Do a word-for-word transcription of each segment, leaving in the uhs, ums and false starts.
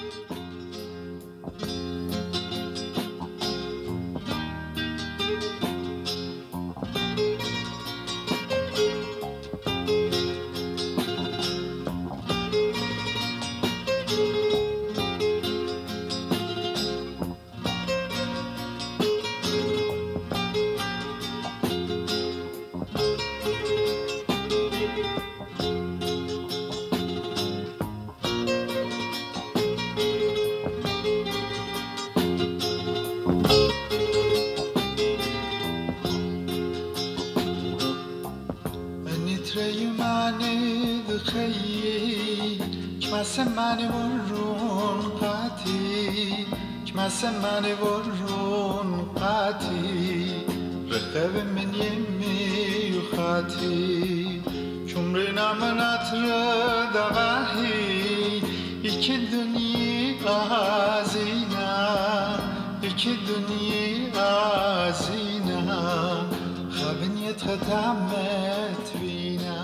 Mani vorrun qati kmas mani vorrun qati رخب من يمي وخاتي شمرنا من أترد غاهي iki dünya azina iki dünya azina خابن يتختمت فينا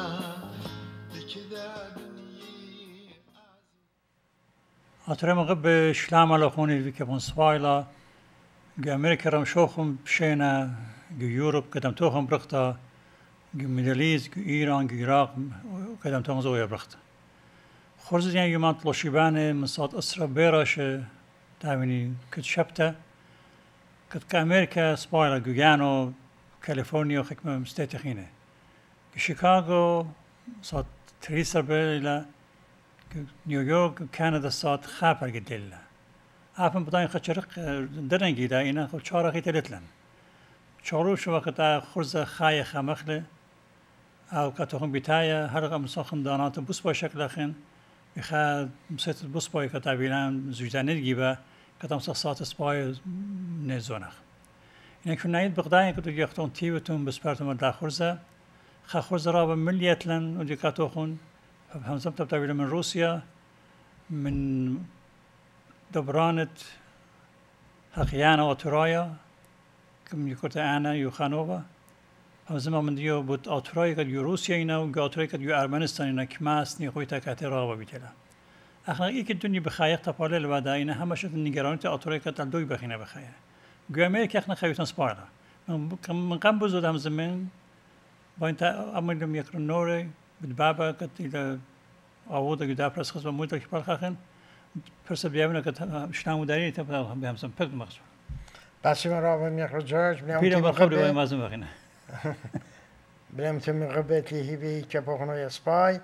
أترى مغب شلام على خوني في كمان سوايلا جو أمريكا رم شوخم بشينا جو يوروب قدم توخم برختا جو ميدليز جو إيران جو العراق قدم توخم زويا برختا خرز يعني يوم طلوشيبانه من صاد أسرة بيراش تاويني كت شبته كت كأمريكا سوايلا جو يانو كاليفورنيا وخكمة مستيتخينه جو شيكاغو صاد تريسر بيلا نيويورك كندا صاد خابر قديلا عارفن بداين خشرق درنجي دا إنا خل شارخي تلتلن شارو شو وقت خرزة خاية خمخلة أو كتوهم بتاعي هرقا مساخن دانات بوس باي شكل أخن بخاد مسيت بوس باي كتابيلان زوجانيت جيبا كتام صات سباي نزونخ إنا كنايد بغداين كتو يختون تيوتون بسبرتهم دا خرزة خا خرزة رابا مليتلن ودي كتوخن همزم تبتابيلا من روسيا من دبرانت حقيانا وترايا كم يكرت أنا يوخانوفا همزم من ديو بود أترايا كد يو روسيا إنا و أترايا كد يو أرمنستان إنا كماس نيخويتا كاترابا بيتلا أخنا إيك الدنيا بخايق تبالي لبدا إنا همشت النيجرانيت أترايا كد الدوي بخينا بخايا جو أمريكا أخنا خيوتان سبارلا من قم بزود همزمين باينتا أمريكا يكرن نوري بالبابا كد إلى عوضة جدا برس خصبة مويتا كبار خاخن برس بيامنا كد شنامو داري تبغى بيامسن بقد مخصوص بس من رابم يخرج جورج بنام بيرم بخبر وين مازم بخينا بنام تم غبت لي هبي كبوخنو يسباي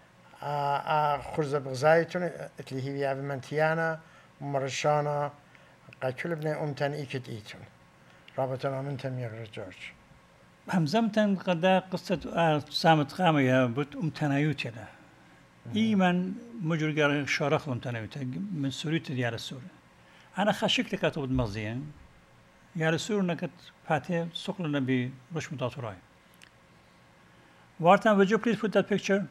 آ خرزة بغزايتون اللي هي أبي منتيانا ومرشانا قد كل بنا أمتن إيكت إيتون رابطنا من تم يخرج جورج همزمتن قدا قصة سامت قامية بوت أمتنايوتنا إيمن مجرد شارخ أمتنايوتا من سوريت ديال السوري أنا خشكت كاتب مغزيان ديال السوري نكت فاتي سقلنا برش متاطراي وارتن would you please put that picture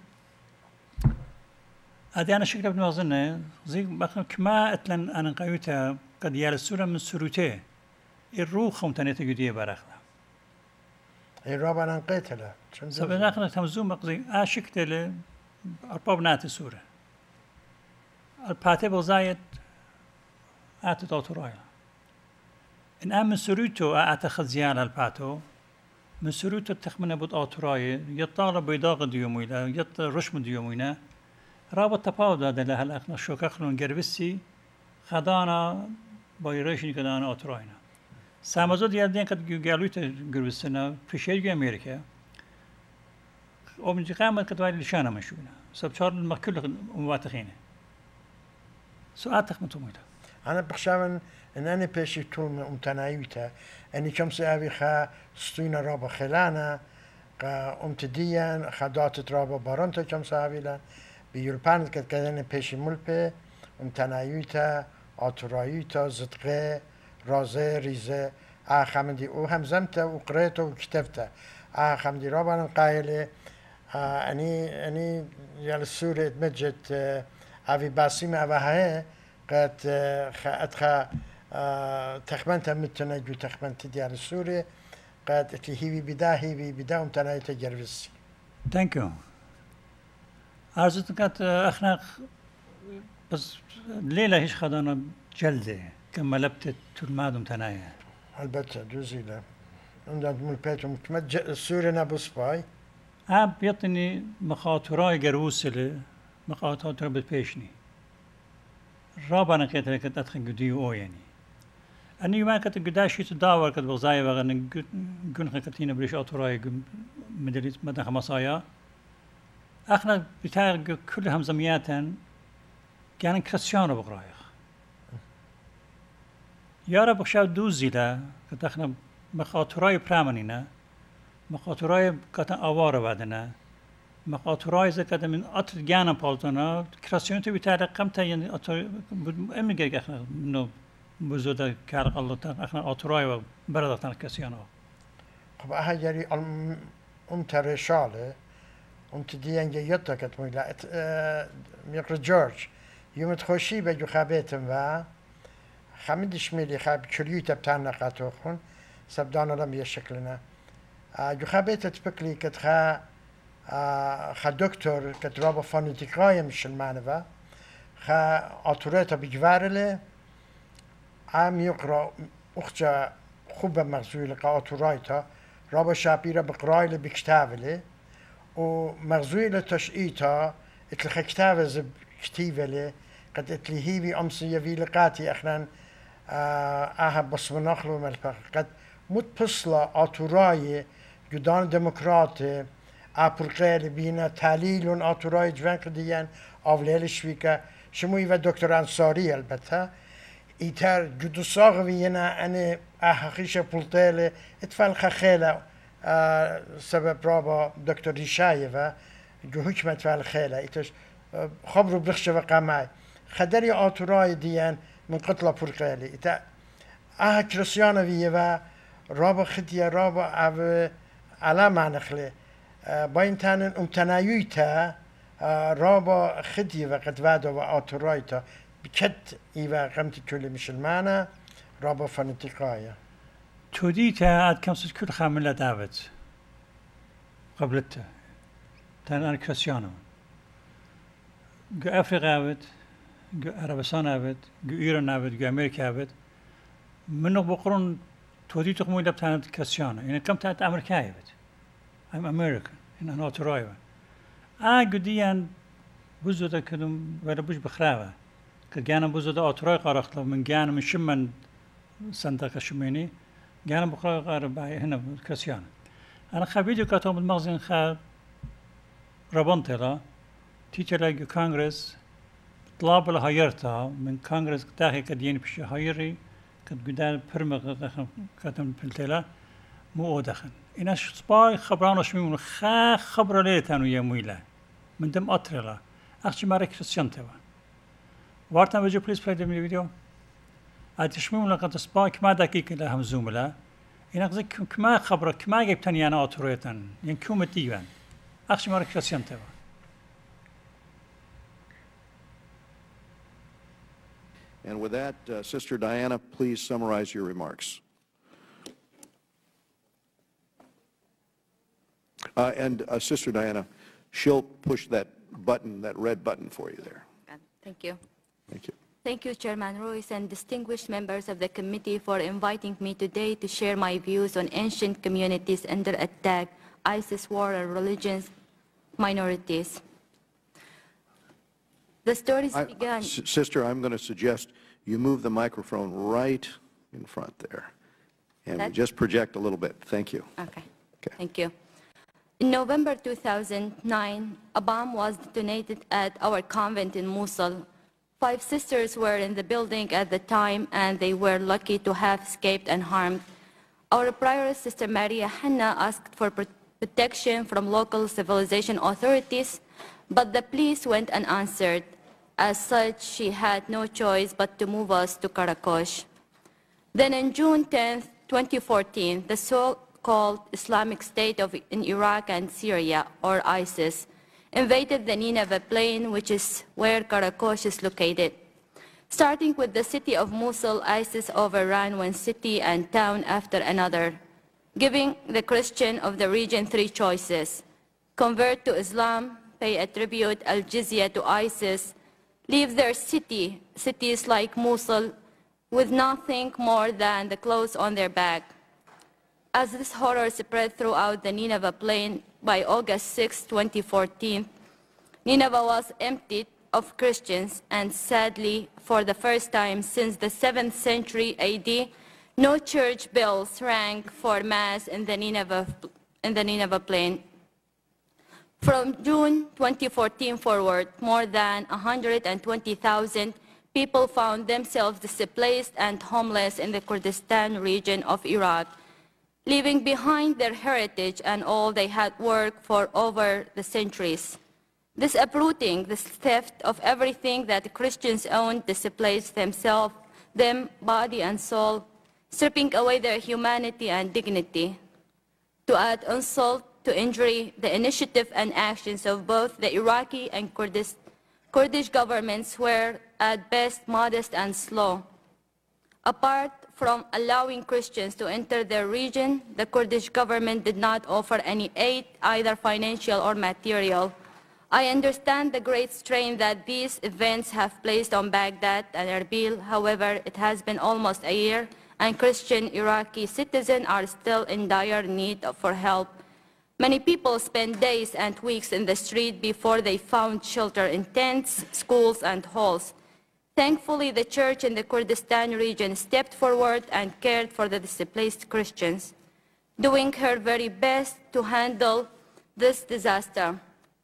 أدي أنا شكل ابن مغزنا زي بخم كما أتلن أنا قايوتا قد ديال السوري من سوريته الروح أمتنايوتا جدية برخلا الرابع نقيتله سبنا أخنا تمزوم مقضي آشكتله أرباب نات السورة الباتة بغزايت آتت أوتورايا إن أم من سروتو أعتقد زيادة الباتو من سروتو تخمنا بود أوتورايا يطالب بيضاغ ديومينا يط رشم ديومينا رابط تفاوض هذا لها الأخنا شوكخلون جربسي خدانا بايريشني كدانا أوتوراينا سامزو ديال دين قد قالوت جربسنا في شيء أمريكا ومن قامت كتوالي لشانة مشونا سبشار المكل مواتخينه سؤال تخمتو ميتا أنا بخشامن إن أنا بيشي طول من أمتنايوتا أني كم سأبي خا ستوينا رابا خلانا قا أمتديا خدات رابا بارانتا كم سأبي لان بيولبان كد كدن بيشي ملبي أمتنايوتا آتورايوتا زدقه رازه ريزه آخمدي أو همزمتا وقريتا وكتبتا آخمدي رابا قايله أني أني يال السورة مجد أبي باسم أباها قد أدخل تخمنت متناجو تخمنت ديال السورة قد تلهي بدا هي بدا ومتناي تجربسي. Thank you. أرزت كات أخنا بس الليلة هيش خدنا جلدة كما لبتت تلمادم تنايا البته جزيلة عندنا ملبيتهم تمج سوري نابو سباي عاب يطني مخاطراي جروسلة مخاطر بتبيشني رابنا كده كده أدخل جديو أو يعني أني ما كنت قداشي تداور كده بغزاية وغن جن كتينا بريش أطراي مدريد مدن خمسايا احنا بتاع كلهم زمياتن كان كريستيانو بقرايخ يا رب خشاو دوزي لا كنت احنا مخاطراي برامنينا مخاطراي كتن اوارا بعدنا مخاطراي زي كده من اطر جانا بالتنا كريستيانو تبي تعرف قمتا يعني اطر امي احنا منو بزودا كار الله تا احنا اطراي بردتنا كريستيانو خب اهجري ام ترشاله ام تدين جيتا كتمي لا ميقر جورج يوم تخشي بجو خابتم و خمدش ميلي خاب كليوتا بتاعنا قاتوخون سبدانا لم يشكلنا جو خابت تبكلي كتخا خا دكتور كترابا فونيتيكايا مش المعنى خا اطوريتا بجوارله عم يقرا اختجا خوبه مغزويل قا اطورايتا رابا شابيرا بقرايله بكتابله ومغزويل تشقيتا اتلخ كتابه زب كتيبله قد اتلهيبي امسي يبي لقاتي اخنا اه بس مناخلو ملفق قد متبصلة اطوراي جدان ديمقراطي ابرقال بينا تحليل اطوراي جوان قديان اوليل شويكا شموي و دكتور انصاري البته ايتر جدو صاغوينا اني احقيش بولتالي اتفال خخيلة اه سبب رابا دكتور ريشايفا جو حكمة فال خيلة ايتش خبرو بلخش وقاماي خدري اطوراي ديان من قتلة برقالي إتا أها كريستيانا فيها رابا خدية رابا أو على معنخلي باين تانن امتنايويتا رابا خدية وقد وادا وآتورايتا بكت إيوا قمت كل مشلمانا رابا فانتقايا توديتا عاد كم ست كل خاملة دافت قبلتها تان أنا كريستيانا جو أفريقيا عبد جو عربستان عبد جو إيران عبد جو أمريكا عبد منو بقرن تودي تقومي لبتانة كريستيانا يعني كم تانت أمريكا عبد I'm American إن أنا أترايبا آه جديان بوزودا كدوم ولا بوش بخراوة كجانا بوزودا أتراي قارختلا من جانا من شمن سنتا كشميني جانا بخراوة قارب هنا كريستيانا أنا خبيدو كاتوم المغزين خا ربانتلا تيجي كونغرس طلاب الهايرتا من كونغرس داخل كدين بشي هايري كد قدام برمغ كاتم بلتلا مو دخن إناش سباي خبرانو شميمون خا خبر ليتانو يمويلا من دم أطرلا أخشي ماري كريستيان توا وارتان بجو بليز بلاي دم الفيديو عاد شميمون لقد سباي كما دقيقة لهم زوملا إناك زي كما خبر كما جبتن يانا أطريتان ين كوم تيوان أخشي ماري كريستيان توا And with that, uh, Sister Diana, please summarize your remarks. Uh, and uh, Sister Diana, she'll push that button, that red button for you there. Thank you. Thank you. Thank you, Chairman Royce and distinguished members of the committee for inviting me today to share my views on ancient communities under attack, ISIS war and religious minorities. The stories I, began... S Sister, I'm going to suggest you move the microphone right in front there. And we just project a little bit. Thank you. Okay. Okay. Thank you. In November two thousand nine, a bomb was detonated at our convent in Mosul. Five sisters were in the building at the time, and they were lucky to have escaped unharmed. Our prioress, Sister Maria Hanna, asked for protection from local civilization authorities, but the pleas went unanswered. As such, she had no choice but to move us to Karakosh. Then on June tenth, twenty fourteen, the so-called Islamic State of, in Iraq and Syria, or ISIS, invaded the Nineveh plain, which is where Karakosh is located. Starting with the city of Mosul, ISIS overran one city and town after another, giving the Christian of the region three choices: convert to Islam, pay a tribute al-jizya to ISIS, leave their city, cities like Mosul, with nothing more than the clothes on their back. As this horror spread throughout the Nineveh plain, by August sixth, twenty fourteen, Nineveh was emptied of Christians, and sadly, for the first time since the seventh century A D, no church bells rang for Mass in the Nineveh, in the Nineveh plain. From June twenty fourteen forward, more than one hundred twenty thousand people found themselves displaced and homeless in the Kurdistan region of Iraq, leaving behind their heritage and all they had worked for over the centuries. This uprooting, this theft of everything that Christians owned displaced themselves, them, body and soul, stripping away their humanity and dignity. To add insult to injury, the initiative and actions of both the Iraqi and Kurdish, Kurdish governments were at best modest and slow. Apart from allowing Christians to enter their region, the Kurdish government did not offer any aid, either financial or material. I understand the great strain that these events have placed on Baghdad and Erbil. However, it has been almost a year, and Christian Iraqi citizens are still in dire need for help. Many people spent days and weeks in the street before they found shelter in tents, schools, and halls. Thankfully, the church in the Kurdistan region stepped forward and cared for the displaced Christians, doing her very best to handle this disaster.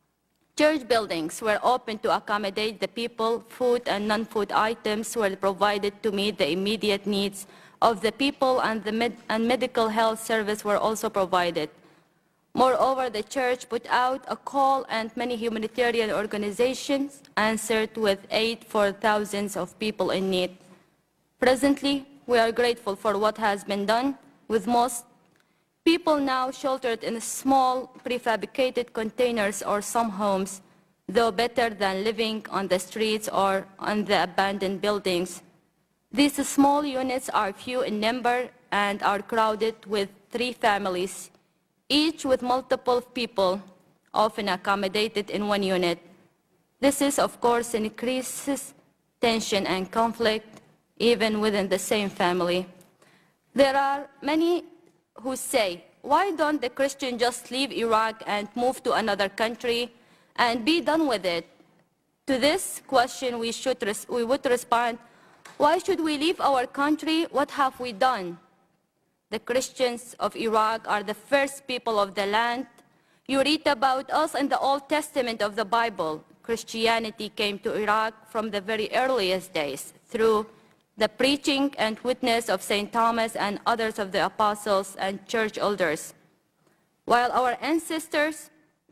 Church buildings were open to accommodate the people. Food and non-food items were provided to meet the immediate needs of the people, and the med and medical health service were also provided. Moreover, the church put out a call, and many humanitarian organizations answered with aid for thousands of people in need. Presently, we are grateful for what has been done, with most people now sheltered in small prefabricated containers or some homes, though better than living on the streets or on the abandoned buildings. These small units are few in number and are crowded with three families, each with multiple people, often accommodated in one unit. This is, of course, increases tension and conflict, even within the same family. There are many who say, why don't the Christians just leave Iraq and move to another country and be done with it? To this question, we, should res we would respond, why should we leave our country? What have we done? The Christians of Iraq are the first people of the land. You read about us in the Old Testament of the Bible. Christianity came to Iraq from the very earliest days through the preaching and witness of Saint Thomas and others of the apostles and church elders. While our ancestors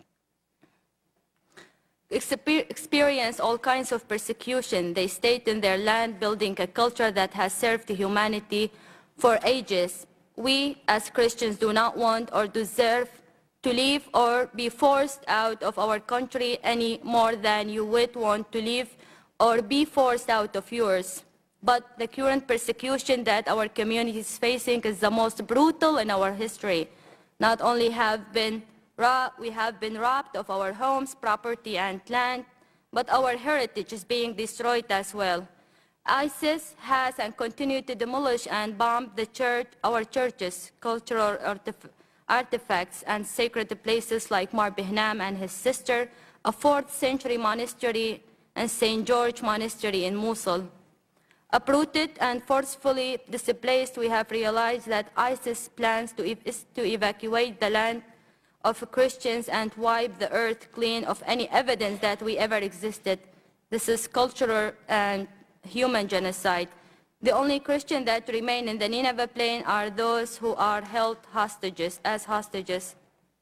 experienced all kinds of persecution, they stayed in their land, building a culture that has served humanity for ages. We, as Christians, do not want or deserve to leave or be forced out of our country any more than you would want to leave or be forced out of yours. But the current persecution that our community is facing is the most brutal in our history. Not only have been we have been robbed of our homes, property, and land, but our heritage is being destroyed as well. ISIS has and continued to demolish and bomb the church, our churches, cultural artif artifacts, and sacred places like Mar Bihnam and his sister, a fourth century monastery, and Saint George Monastery in Mosul. Uprooted and forcefully displaced, we have realized that ISIS plans to, ev to evacuate the land of Christians and wipe the earth clean of any evidence that we ever existed. This is cultural and human genocide. The only Christians that remain in the Nineveh plain are those who are held hostages, as hostages.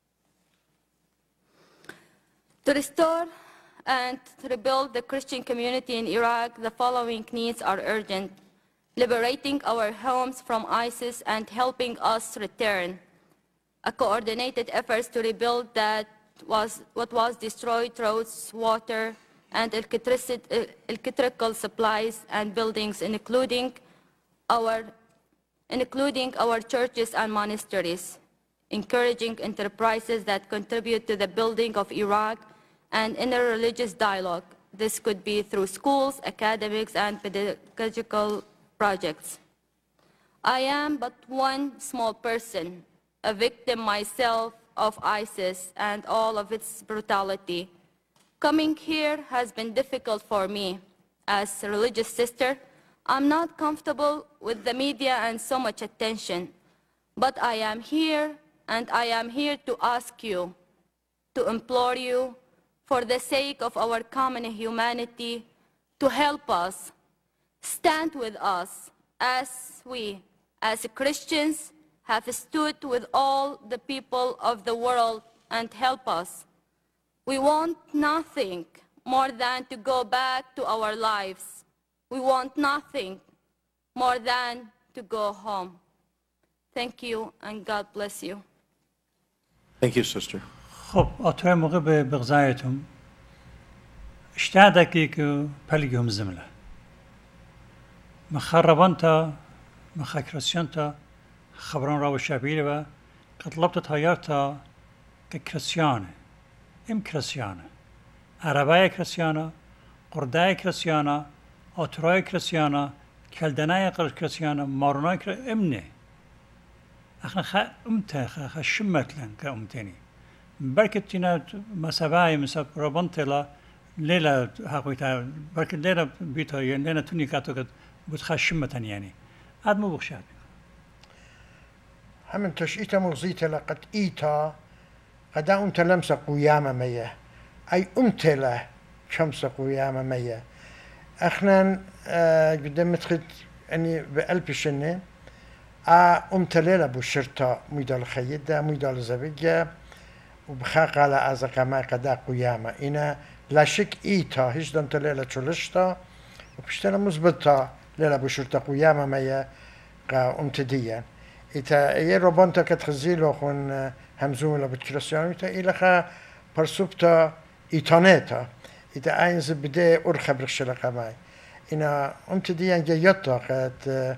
To restore and to rebuild the Christian community in Iraq, the following needs are urgent: liberating our homes from ISIS and helping us return. A coordinated effort to rebuild that was what was destroyed: roads, water, and electrical supplies and buildings, including our, including our churches and monasteries. Encouraging enterprises that contribute to the building of Iraq and interreligious dialogue. This could be through schools, academics, and pedagogical projects. I am but one small person, a victim myself of ISIS and all of its brutality. Coming here has been difficult for me. As a religious sister, I'm not comfortable with the media and so much attention. But I am here, and I am here to ask you, to implore you, for the sake of our common humanity, to help us, stand with us, as we, as Christians, have stood with all the people of the world, and help us. We want nothing more than to go back to our lives. We want nothing more than to go home. Thank you, and God bless you. Thank you, sister. خب آتوی موقع به بغضایتون اشتعدکی که پلیگهم زمله مخربان تا مخکرسیان تا خبران را و شبیه و قطلبت تایار تا که کرسیانه ام کرسیانه عربای کرسیانه قردای کرسیانه آترای کرسیانه کلدنای کرسیانه مارونای کرسیانه امنه اخنا خا امته خا شمتلن که امتنی برکت تینا مسابعه مساب رابنتلا لیلا حقیقتا برکت لیلا بیتا یعنی لیلا تونی کاتو کد بود خا شمتن یعنی عاد مو بخشاد همین تش ایتا مغزیت لقد ایتا قد أنت لمس قيامة مية أي أمت له شمس قيامة مية أخنا قدام متخد أني بقلب الشنة أمت ليلة بشرطة ميدال خيدة ميدال زبيجة وبخاق على أزق ما قدا قيامة إنا لا شك إيتا هيش دمت ليلة شلشتا وبشتنا مزبطة ليلة بشرطة قيامة مية قا أمت ديا إتا إيه ربانتا كتخزيلو خون همزوم لبتكريستيانو إتا إلا خا برسوبتا إيتانيتا إتا أينز بدأ أرخى برخشلقة ماي إنا أمت ديان جيوتا قد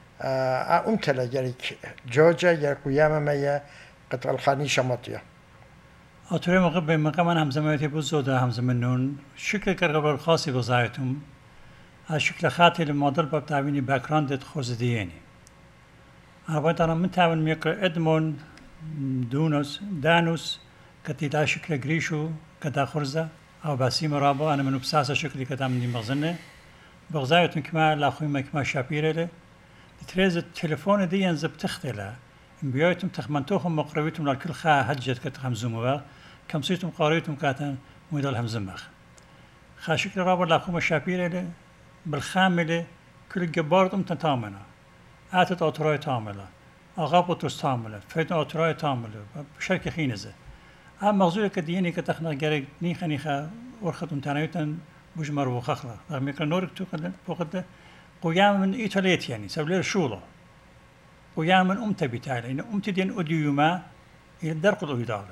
أمت لجريك جوجا جريك قيامة مية قد الخاني شمطية آتوری موقع به مقام همزمانیتی بود زوده همزمانون شکل کرقبر خاصی بزایتون از شکل خاطی المادر باب تعوینی بکراندت خوزدیینی عربایت آنها من تعوین میکر ادمون دونوس دانوس کتی دا شکل گریشو کتا خرزه او بسیم رابا انا منو بساسا شکلی کتا منی مغزنه بغزایتون کما لاخوی ما کما شاپیره له تريز التليفون دي ينزب تختله بيوتم تخمنتوهم مقربيتم للكل خا هجت كتخم زوموا كم صيتم قاريتم كاتن ميدال همزمخ خا شكل رابر لاخوم شابيره بالخامله كل جبارتم تتامنا اتت اوتراي تامله اغابوتوس تامله فيت اوتراي تامله بشركه خينزه ام مغزوله كديني كتخنا جري نيخني خا ورختم تنايتن بجمر وخخله رغم يكون نورك تو فقد قيام من إيطاليات يعني سبلير شولا قيام من أمتى بتاعي إن أمتى دين أديوما يدرق الأيداله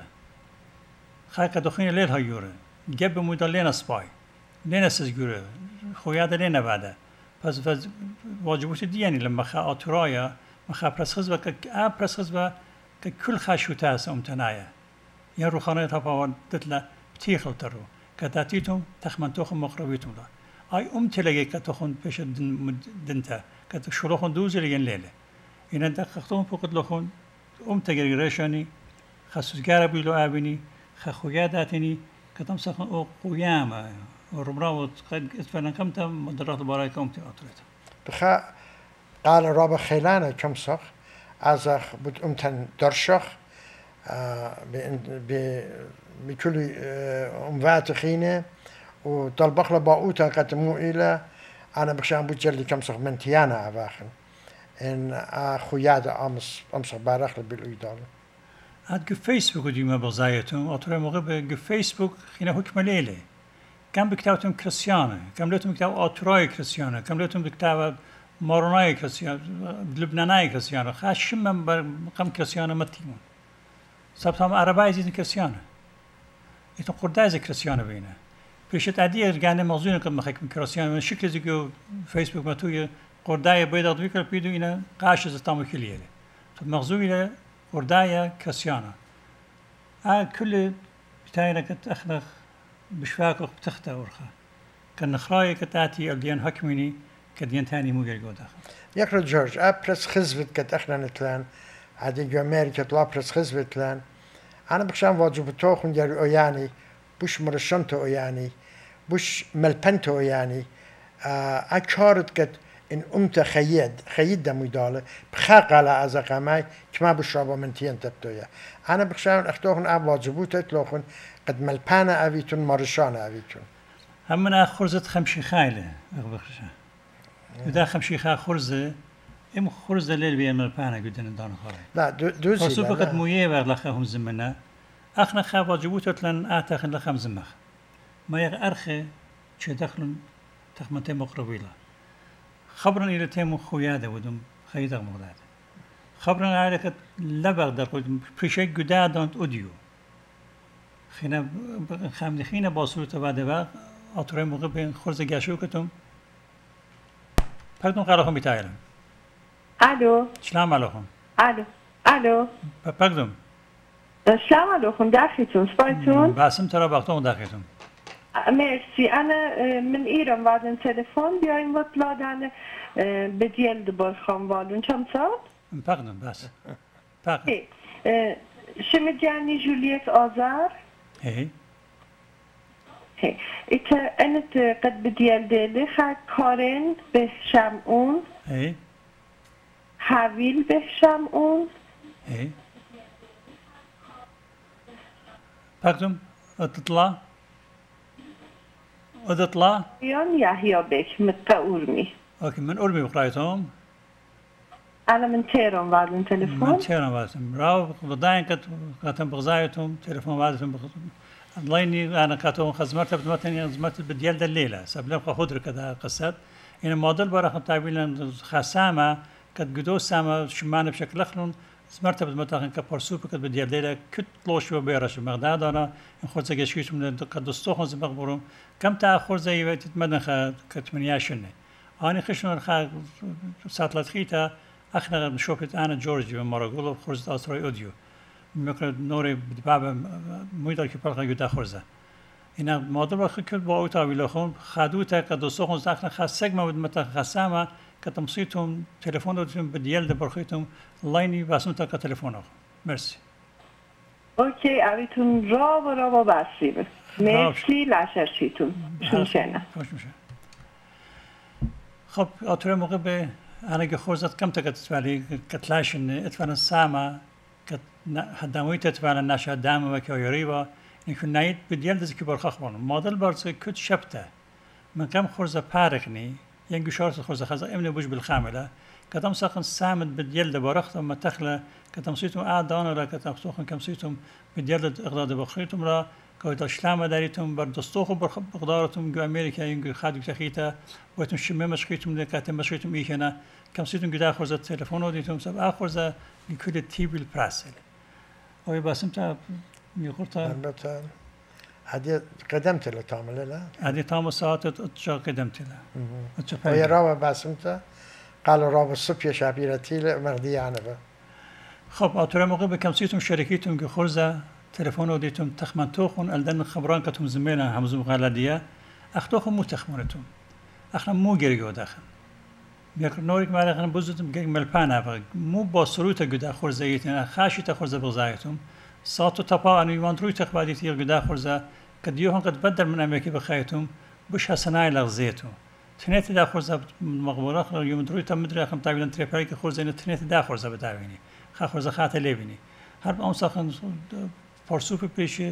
خاك دخين ليل هيورة جاب مودال لنا سباي لنا سجورة خوياده لنا بعده بس بس واجبوت دي يعني لما خا أطرايا ما خا برسخز بك آ برسخز بك كل خاشوتاس أمتنايا يعني روخانة تفاوض تطلع بتيخل ترو كتاتيتم تخمنتوخم مقربيتم لا أي أمتى لقي كتخون بيش دن دنتا كتشلوخون دوزي لين ليلة إن أنت خختون فقد لخون أمتى جريشاني خسوسجارة بيلو أبني خخوياداتني كتم سخن أو قيامة ورمراوت قد إتفنن كمتا مدرات البرايك أمتى أطريت بخا قال رابع خيلانة كم صخ أزخ بد أمتن درشخ بكل أموات خينة وطلبخ له باوتا قدموا إلى أنا بخشان بجلي كم صخ من تيانا عباخن إن أخويا أمس أمس بارخ بالإيدال. هاد جو فيسبوك ديما بزايتهم أطرح مغرب جو فيسبوك خينا حكم ليلة كم بكتابتهم كريستيانة كم لتهم بكتاب أطراي كريستيانة كم لتهم بكتاب ماروناي كريستيانة لبناناي كريستيانة خاش شمم بقم كريستيانة متيمون سبتهم عرباي زين كريستيانة يتم قرداز كريستيانة بينه پیشت عادیه گنده موضوعی که مخک میکراسیان من شکلی زیگو فیسبوک ما توی قردای بیدا دوی کل پیدو اینا قاش از تامو کلیه تو موضوعی له قردای کاسیانا آ کل بتاعنا كنت أخلق بشفاق بتخته ورخه كان خراي كتاتي الديان حكميني كديان تاني مو يرجو داخل يكرر جورج أبرس خزبت كت إحنا نتلان عادي جو أمريكا تلا أبرس خزبت لان أنا بخشان واجب توخن جري أوياني بوش مرشنتو أوياني بوش ملبنتو أوياني أكارت كت إن أمت خيد خيد دمو داله بخاق على أزقامي كما بشربه من تين تبتويا أنا بخشان أختوخن أب واجبوت تلوخن قد ملبانا أبيتون مرشانا أبيتون همنا خرزة خمشي خايلة بخشان ودا خمشي خا خرزة ام خرزة ليل بيا ملبانا قدنا دان خاري لا دوزي خصوصا قد مويه بر لخهم زمنا اخنا خا واجبوت لن اعتقد لخم زمخ ما يغ ارخي تشي دخلن تخمتي مقربيلا خبرا الى تيمو خوياده ودم خيدا مغداد خبرا عليك لا بقدر قد بشي قدادون اوديو خينا خامني خينا باصوت بعد بعد اطري موقع بين خرزة گشوكتم پردون قرارم بیتایلم. الو. سلام علیکم. الو. الو. پردون. سلام علیکم داخلتون سپایتون. باسم ترا وقتم داخلتون. مرسی. أنا من إيران بعدين تلفون بیایم وطلا دانه بدیل دبار خام والون چند ساعت؟ پردون بس. پردون. شما جانی جولیت آذر؟ هی. هي إنت أنت قد بديال ديلي خا كارين به شمعون هي حويل به شمعون هي پردون اطلع اطلع يان يحيى بك متقورمي اوكي من أرمي بقرايتهم أنا من تيران بعدين تلفون من تيران بعدين راو وداين كت كتم بغزايتهم تلفون بعدين الليني أنا كاتون خدمت بدمتني خدمت بديال الليلة سبلم خودر كذا قصات إن الموديل برا خد تعبيرنا خسامة كد جدو سامة شمانة بشكل أخرون سمرت بدمتن كبرسوب كد بديال الليلة كت لوش وبيرش مقداد أنا إن خرزة جشيت من قد استوخن زبق برو كم تأخر زي وقت مدن خ كتمنياشنة أنا خشنا خ ساتلت خيتا أخنا نشوفت أنا جورجي ومراغولو خرزة أسرائيل أوديو میکنه نوری بدباب مویدار که پرخه گوده خورزه اینا مادر با خیلی با اوت آویل خون خدوته که دوستو خون زخن خسگ ما بود مت خسامه که تمسیتون تلفن دادیم بدیل دبرخیتون لاینی واسون تا که تلفن آخون مرسی اوکی اویتون را و را و بسیبه مرسی لشرشیتون شونشنه خب آتوره موقع به انا خورزت کم تا که تسوالی کتلاشن اتفاقا سامه که هداموی تتفعل نشه دام و کیاری و اینکه نهید بدیل دست که برخواه بانم مادل برز کت شبته من کم خورز پارکنی یه گوشارت خورز خزا امن بوش بالخامله کدام ساخن سامد بدیل دبارختم ما تخله کدام سیتم آدانه را کدام سوخن کم سیتم بدیل اقداد بخریتم را که داشلام داریتم بر دستوخ بقدارتم جو امریکا اینکه خادی تخیته وقتم شمه مشکیتم لکاتم مشکیتم ایکنه کم سیتم گدا خورز تلفن و دیتم سب آخورز لكل تيب البراسل. أو باسم تا يخورتا. البته هذه قدمت له تعمل لا. هذه تام ساعات أتشا قدمت له. ويا راوا باسم تا قال راوا الصبح شابيرتي مردي عنه. خب أترى موقع بكم سيتم شركتهم كخرزة تلفون وديتم تخمن توخون ألدن خبران كتم زمينا همزوم غالدية أختوخم مو تخمنتم. أخنا مو جريجو داخل. یک نوریک مال خن بزودم گه ملپانه با مو با سروت گدا خورزایتن خاشی تا خورز بغزایتم ساعت تپا آنی وان روی تخبادیتی گدا خورزا کدیو هم قد بدل من امریکی بخایتم بش حسنای لغزیتو تنیت دا خورزا مقبوله خل یوم روی تم مدري خم تابلن تریپری که خورزا این تنیت دا خورزا بداوینی خا خورزا خاط لیبینی هر آن ساخن پرسوپ پیشه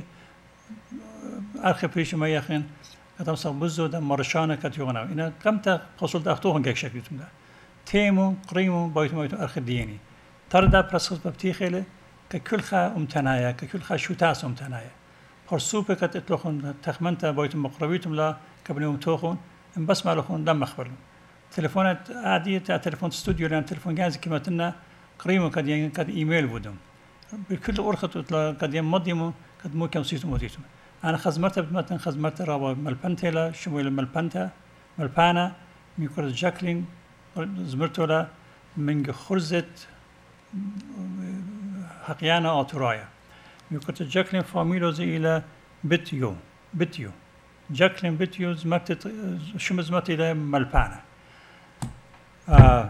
آخر پیشه ما یخن کدام سال بزود مرشانه کتیونا اینا کم تا حصول داختوهن گه شکلیتون ده تیمو قریمو بايتو بايتو آخر ديني ترى ده برسخ ببتيخله ككل خا امتنايا ككل خا شوتاس امتنايا پرسوپ كت اطلقون تخمنتا بايتو مقربيتم لا كبنيهم توخون ان بس مالخون لم مخبرون تلفونات عادية تاع تلفون استوديو لان تلفون جاهز كيماتنا قريمو كد يعني كد ايميل بودم بكل أرخت قد يمضيمو قد مو كم سيتو موديتو أنا خزمرت بمتن خزمرت رابا ملبنتلا شمول ملبنتا ملبانا ميكور جاكلين زمرتولا من خرزت حقيانا آتورايا ميكور جاكلين فاميلو زي إلى بتيو بتيو Jacqueline Bittius مكتت شمز متي له ملبانة. آه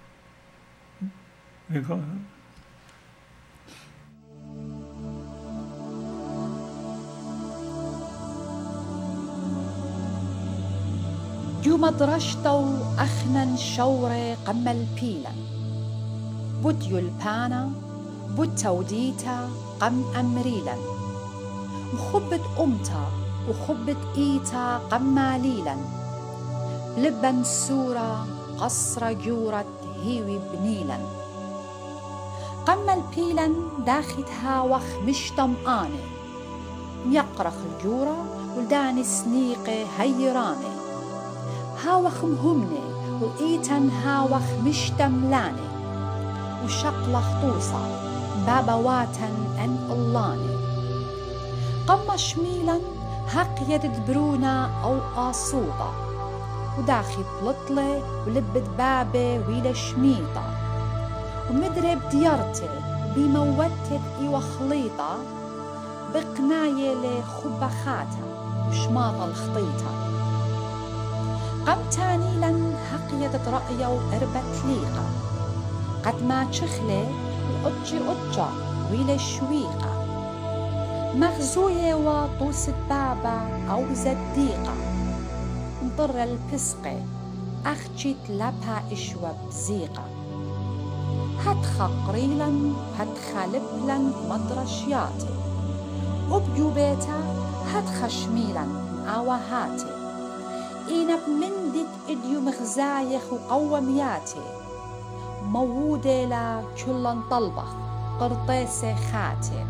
جو مدرشتو أخنن شوري قمل بيلا بوديو البانا بودتوديتا قم أمريلا مخبت أمتا وخبت إيتا قماليلا لبن سورة قصر جورة هيوي بنيلا قمل بيلا داختها وخ مشتم آني يقرخ الجورة ولداني سنيقي هيراني هاوخ مهمني والإيتن هاوخ مشتملاني وشقلخ طوصة بابواتن أن اللاني قم شميلا هق يد برونا أو قاصوطة وداخي بلطلي ولبت بابي ويلا شميطة ومدرب ديارتي بموتت إيوة خليطة بقناية لخبخاتها وشماطة الخطيطة قم تانيلا هقيدت رأية وقربت ليقة قد ما تشخلي وقجي قجة ويلا شويقة مغزوية وطوسة بابا أو زديقة انضر البسقي أخجيت لبها إشوى بزيقة هتخ قريلا هتخ لبلا مدرشياتي وبجو بيتا هتخ شميلا أوهاتي إينب مندت إديو مخزايخ وقومياتي موودة لا كلن طلبخ قرطيسة خاتي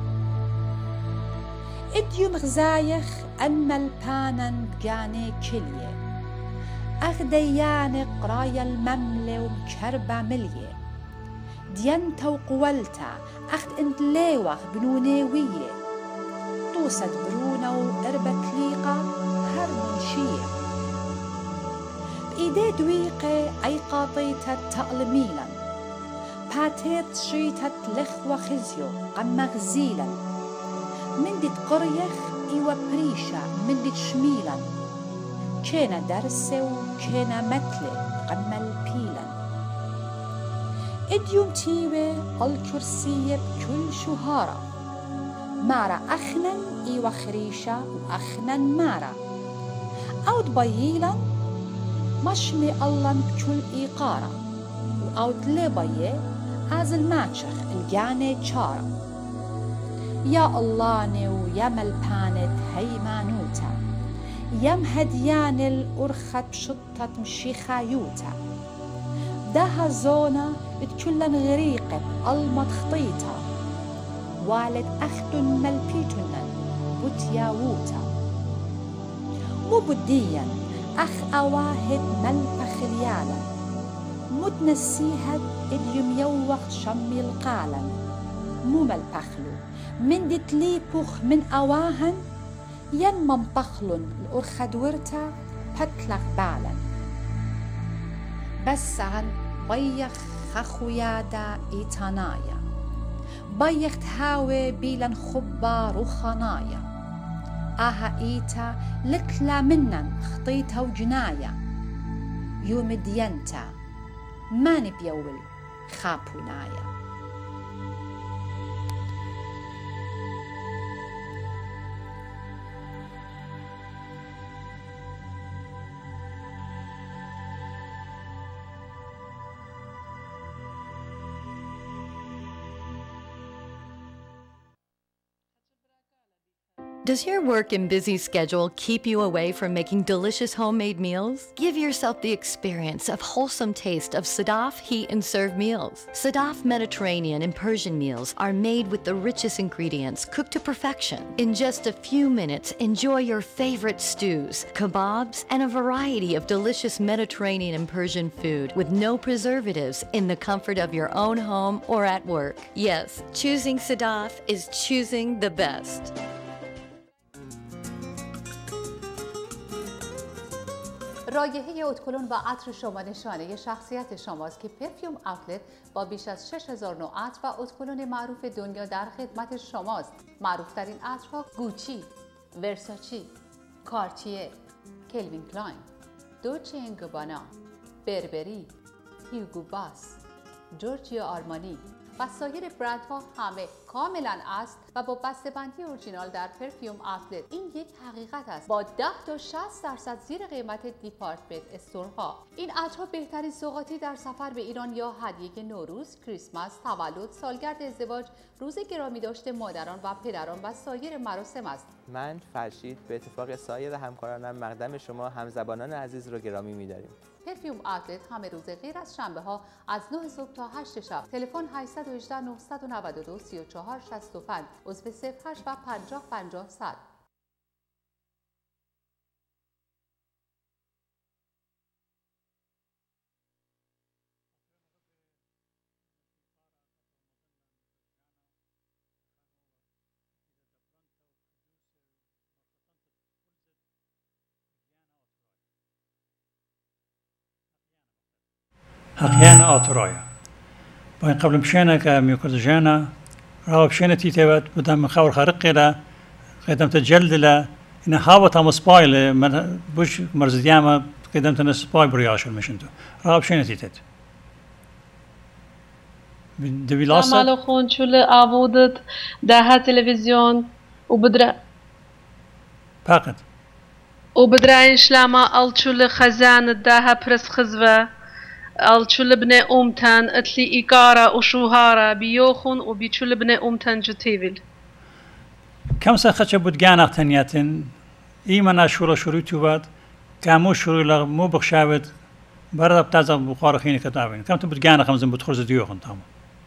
إديو مخزايخ أما البانن بجاني كلية أغدياني قرايا المملة ومكربة ملية ديانتا وقولتا أخد انت ليوخ بنونيوية طوسة برونة وقربة ليقة هرمنشية بإيدي دويقة أي قاطيتة تألميلا باتيت شيتة لخوة خزيو قم غزيلا من ديت قريخ إيوة بريشة من ديت شميلا كينا درسة وكينا متلة قم البيلا إديوم تيوة الكرسية بكل شهارة مارا أخنن إيوة خريشة وأخنن مارا أو دبييلا مشمي الله بكل إيقارة وأو تليبيه از الماتشخ الجاني تشارة يا اللاني ويا ملبانت هيمانوتا يم هديان الأرخت بشطة مشي خايوتا داها زونا بتكلن غريقة بقلمة خطيطة والد أختن ملبيتنن بوتياووتا مو بديا أخ أواهد ملبخ ليالا متنسيهد إديم يوخ شمي القالن مو ملبخلو من دتليبوخ من أواهن ين منطخلن الأرخد ورتا بتلخ بالا بس عن بيخ خخويادا إيتانايا بيخ تهاوي بيلن خبا رخنايا آها إيتا لتلا منن خطيتا وجنايا يوم دينتا ماني بيول خابونايا Does your work and busy schedule keep you away from making delicious homemade meals? Give yourself the experience of wholesome taste of Sadaf Heat and Serve meals. Sadaf Mediterranean and Persian meals are made with the richest ingredients cooked to perfection. In just a few minutes, enjoy your favorite stews, kebabs, and a variety of delicious Mediterranean and Persian food with no preservatives in the comfort of your own home or at work. Yes, choosing Sadaf is choosing the best. رایحه ادکلون و عطر شما نشانه شخصیت شماست که پرفیوم آوتلت با بیش از شش هزار نوع عطر و ادکلون معروف دنیا در خدمت شماست. معروفترین عطرها گوچی، ورساچی، کارتیه، کلوین کلاین، دوچه اند گابانا، بربری، هیوگو باس، جورجیو آرمانی و سایر برندها همه کاملا اصل و با بسته‌بندی اورجینال در پرفیوم آوتلت. این یک حقیقت است با ده تا شصت درصد زیر قیمت دیپارتمنت استورها. این عطرها بهترین سوغاتی در سفر به ایران یا هدیه نوروز، کریسمس، تولد، سالگرد ازدواج، روز گرامی داشته مادران و پدران و سایر مراسم است. من فرشید به اتفاق سایر همکارانم مقدم شما همزبانان عزیز رو گرامی می‌داریم. پرفیوم آوتلت همه روز غیر از شنبه ها از نه صبح تا هشت شب. تلفن هشت یک هشت نه نه دو سه چهار شش پنج، عضو صفر هشت و پنجاه پنجاه صد. حقيقة آتورايا باين قبل مشينا كميوكوز جانا راو بشينا تيتيبت بدم من خور خارق لا قدمت الجلد لا إن هاوت هم سبايل من بوش مرزدياما قدمت أنا سباي برياشل مشنتو راو بشينا تيتت دبيلاسة عملوا خون شو اللي عبودت ده تلفزيون وبدرا فقط وبدرا إنشلاما أل شو اللي خزانة ده برس خزوة الچول بنه اومتن اتلی ایکارا و شوهارا بیوخون و بیچول بنه اومتن جتیویل. کم سخت بود گان اختنیاتن ایمان شورا شروع تو باد کامو شروع لغ مو بخشاود برد بتازه بخار خینی کتابین کم تو بود گان خمزن بود خرز دیوخون تامو.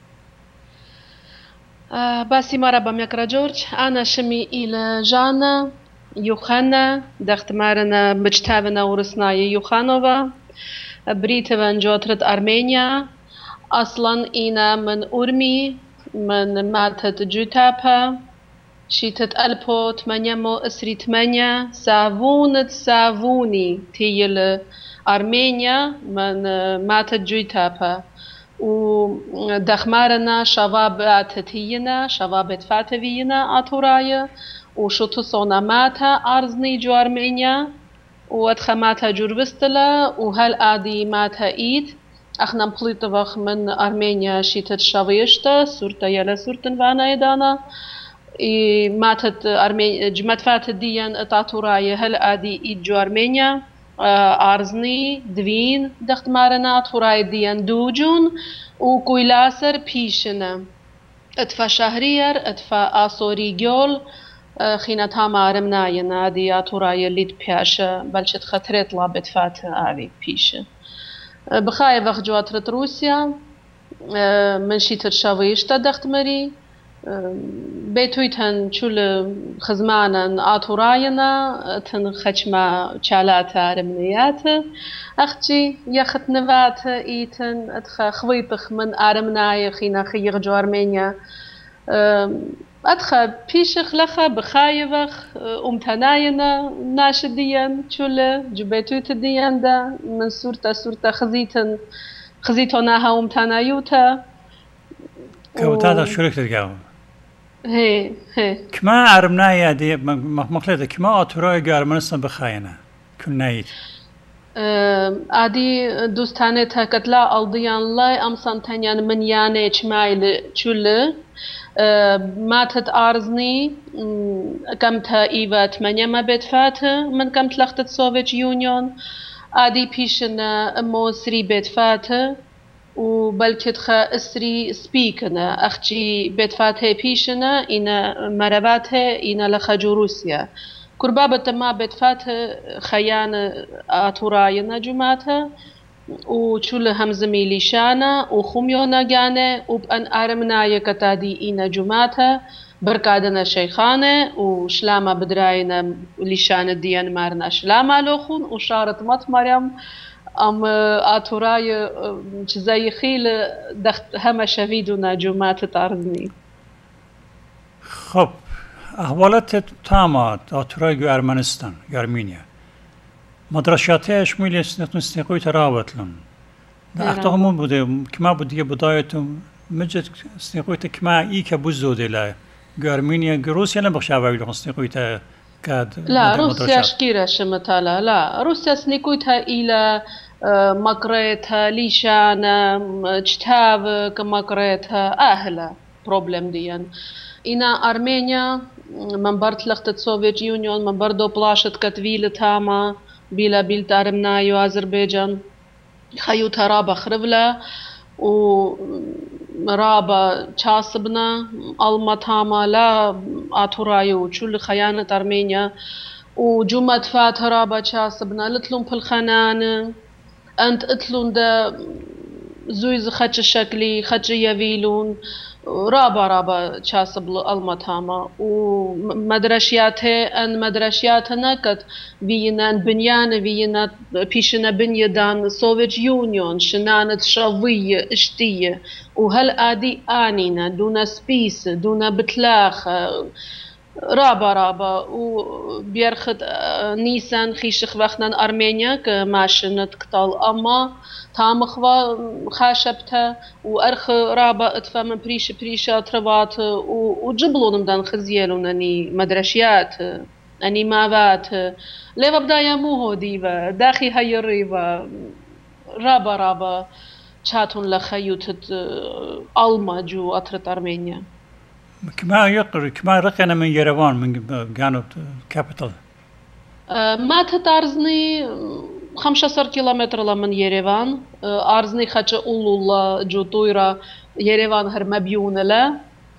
باسی مرا بمیکرا جورج أنا شمی إلى جانا يوخانا دخت مارنا مجتابنا ورسناي يوخانوفا بريت من جوترت أرمينيا أصلا إنا من أورمي من ماتت جوتابا شيتت ألبو تمانيا مو أسري تمانيا سافونت سافوني تيل أرمينيا من ماتت جوتابا ودخمارنا شباب تتينا شباب فاتفينا أطورايا وشوتو صونا ماتا أرزني جو أرمينيا وادخماتها جوربستلا وهل آدي ماتها إيد أخنا مبليطة من أرمينيا شيتت شاويشتا سورتا يلا سورتن وانا يدانا ماتت أرمينيا جمت فاتت ديان اتاتوراي هل آدي إيد جو أرمينيا أرزني دوين دخت مارنا اتوراي ديان دوجون وكويلاسر بيشنا اتفا شهرير اتفا آسوري جول خينات هامارم ناينا دي توراي اللي بياشا بلشت خطرت لابد فات آوي بيشا بخاية وقت جواترت روسيا من شيتر شاويش تدخت مري بيتويتن شول خزمانا آتوراينا تن خشما چالات آرمنيات أختي يخت نوات إيتن أتخ خويتخ من آرمناي خينا خيغ جو أرمينيا أدخل بيشخ لخا بخايبخ أمتناينا ناشديا شولة جبيتوت ديان دا من سورتا سورتا خزيتن خزيتوناها أمتنايوتا كوتادا شركة الجو هي هي كما عربنايا دي مخلطة كما أطراء جارمنستان بخاينا كنايت عادي دوستانه تكتلا ألديان لاي أمسان تنيان من ياني چمايل شولة ماتت أرزني كمتها إيفا تمانية ما بيتفات من كمت لختت سوفيت يونيون عادي بيشنا أمو سري بيتفات وبلكت خا اسري سبيكنا أختي بيتفات هي بيشنا إنا مرابات هي إنا لخجو روسيا كربابة ما بيتفات خيان آتوراينا جماتها وشول همزمي ليشانا وخميونا جانا وبأن أرمنايا كتادي إنا جماتها بركادنا شيخانة وشلاما بدراينا ليشانا ديان مارنا شلاما لوخون وشارت مات مريم أم آتوراي زي خيل دخت هما شفيدنا جمات تارزني خب أحوالات تامات آتوراي أرمنستان أرمينيا مدرساتش میلی استنقوی تراوت لن. داخته همون بوده کما بودی بدایتم مجد استنقوی تا کما ای که بزوده لا. گرمینیا روسیا نبخش اولی استنقوی تا لا روسيا شكيرة شمتالا لا روسيا سنيكويتها إلى مقريتها ليشانا اجتهاب كمقريتها أهلا بروبلم ديان إنا أرمينيا من برد لختت سوفيت يونيون من بردو بلاشت كتفيل تاما بيلا بيلت أرمنايو أذربيجان خيوتها رابا خربلا و رابا چاسبنا ألما تاما لا آتورايو شو خيانة أرمينيا وجمت فات رابا چاسبنا لتلون بالخنان أنت اتلون دا زويز خدش شكلي خدش يفيلون رابا رابا چاسب ألما تاما ومدرشياته أن مدرشياتنا كت فينا بنيان فينا بيشنا بنيدان سوفيت يونيون شنانت شوية اشتية وهل آدي آنينا دون سبيس دون بتلاخ رابا رابا وبيرخد نيسان خيشخ وخنا أرمينيا كماشنت كتال أما تامخوا خاشبتها وأرخ رابا اتفا من بريش بريشة تروات وجبلون مدان خزيلون أني مدرشيات أني ماوات ليفا بدايا موهو ديفا داخي هاي الريفا رابا رابا شاتون لخيوتت ألما جو أطرت أرمينيا كما يقر كما رقنا من يريفان من كانوا كابيتال ما تتارزني خمسة كيلومتر من يريفان أرزني خاتش أولولا جو طويرة يريفان هر مبيون لا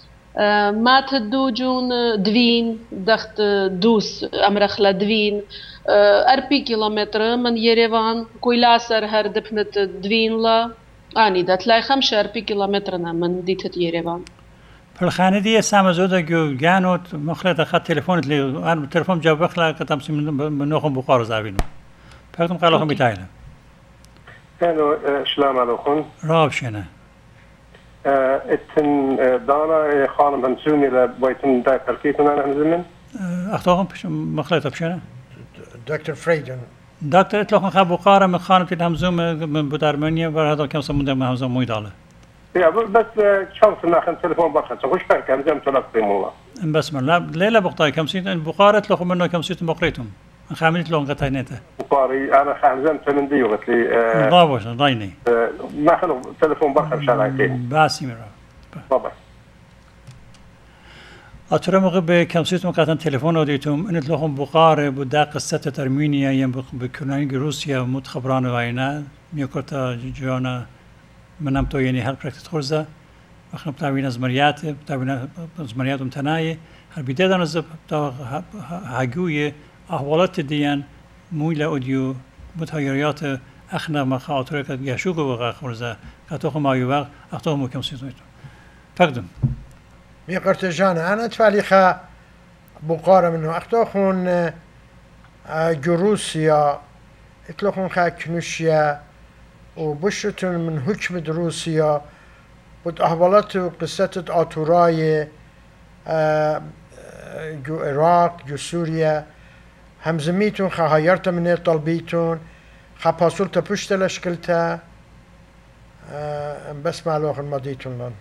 ما تدوجون دوين دخت دوس أمرخلا دوين أربي كيلومتر من يريفان كويلاسر هر دبنت دوين لا آني ده تلاقي خمسة أربي كيلومترنا من ديت يريفان بالخانة دي سامة زودة جو جانوت مخلط أخذ تليفونت لي أنا التليفون جاب بخلا كتمسي من نوخم بقار زعبينه فهمتم قالوا بتاعنا كانوا سلام عليكم راب شنا اتن دانا خانم همسوني لبيتن دا تركيتنا أنا همزمن أختهم مخلطة بشنا دكتور فريدن دكتور إطلاقا خاب بقارة من خانم تلهمزوم من بودارمانيا وهذا كم سموده من همزوم مويداله يا بس شانس ناخذ تليفون بخت وش فرق كم جم تلقي والله بس من لا ليلة بقطاي كم سيت بقارة تلقوا منه كم سيت بقريتهم خامنت لون قطعينته بقاري أنا خامزم تمندي وقت لي ضابوش ضايني ناخذ تليفون بخت شرايتين باسي مرة بابا أترى مغب كم سيت مقطع تليفون وديتهم إن تلقون بقارة بدا قصة أرمينيا يم بكونانج روسيا متخبران وعينا ميوكرتا جوانا منام تو يعني هل بركت خرزة وخنا بتاعين زمريات بتاعين زمريات متناية هل بداية نزب بتاع هجوية أحوالات ديان مويلة أوديو متغيرات أخنا ما خاطر كد يشوق وغا خرزة كتوخ ما يوغ أختوه مكم سيزويتو فقدم ميقرت جانا أنا تفاليخا بقارة منه أختوخون جروسيا اتلوخون خا كنوشيا وبشرتون من حكم روسيا بود أحوالات قصة آتوراي جو عراق جو سوريا همزميتون خهايرتا من طلبيتون خباسولتا پشت لشكلتا بس معلوخ الماضيتون لن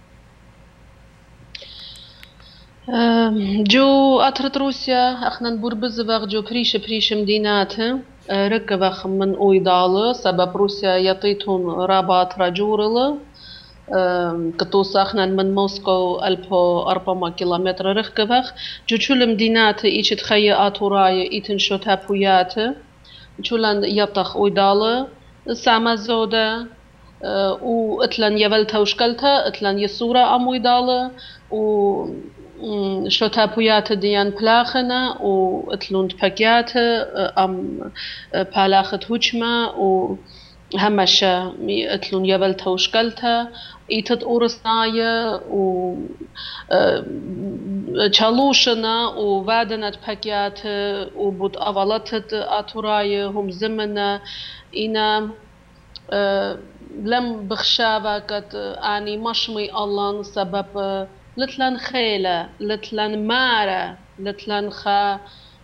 جو أطرت روسيا أخنا نبور بزبغ جو بريش بريش مدينات ركبخ من أويدال سبب روسيا يطيتون رابط رجورل كتوس أخنا من موسكو ألبو أربعة كيلومتر ركبخ جو شول مدينات إيش تخيي آتوراي إيتن شو تابويات شولان يطخ أويدال ساما زودة و اتلن يولتا وشكلتا اتلن يسورة أمويدال و شو تابويات ديان بلاخنا و اتلون تباقيات ام بالاخت هجمة و همشا اتلون يولتا وشكلتا ايتت اورسنايا و چالوشنا و وادنا تباقيات و بود اولاتت اتوراي هم زمنا اينا لم بخشابا كت اني مشمي الله سبب لتلان خيلة لتلان مارة لتلان خا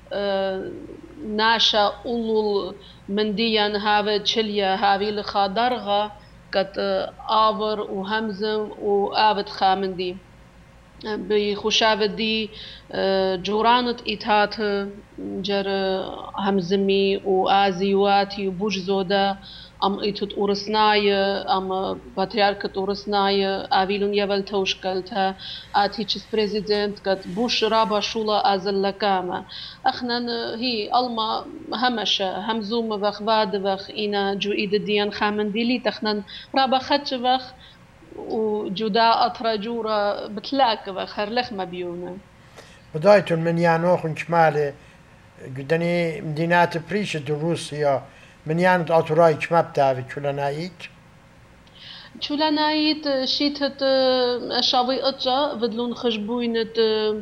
ناشا أولول من ديان هاوي تشليا هاوي لخا درغا كت آور وهمزم وآبت خامن دي بخشابة دي جورانة إيتات جر همزمي وآزيواتي وبوش زودا أم إيتوت أورسناي أم باترياركة أورسناي آفيلون يبل توشكلتا آتيتشس بريزيدنت قد بوش رابا شولا أزل لكاما أخنان هي ألما همشة همزوم وخ واد وخ إنا جو إيد ديان خامن ديلي تخنان رابا خدش وخ وجدا أطرا جورا بتلاك وخر لخ مبيونا بدايتون من يانوخن شمالي قدني مدينات بريشة روسيا من يانت أطراي شماب تاوي شولانايت شولانايت شيتت شاوي أجا بدلون خشبوينت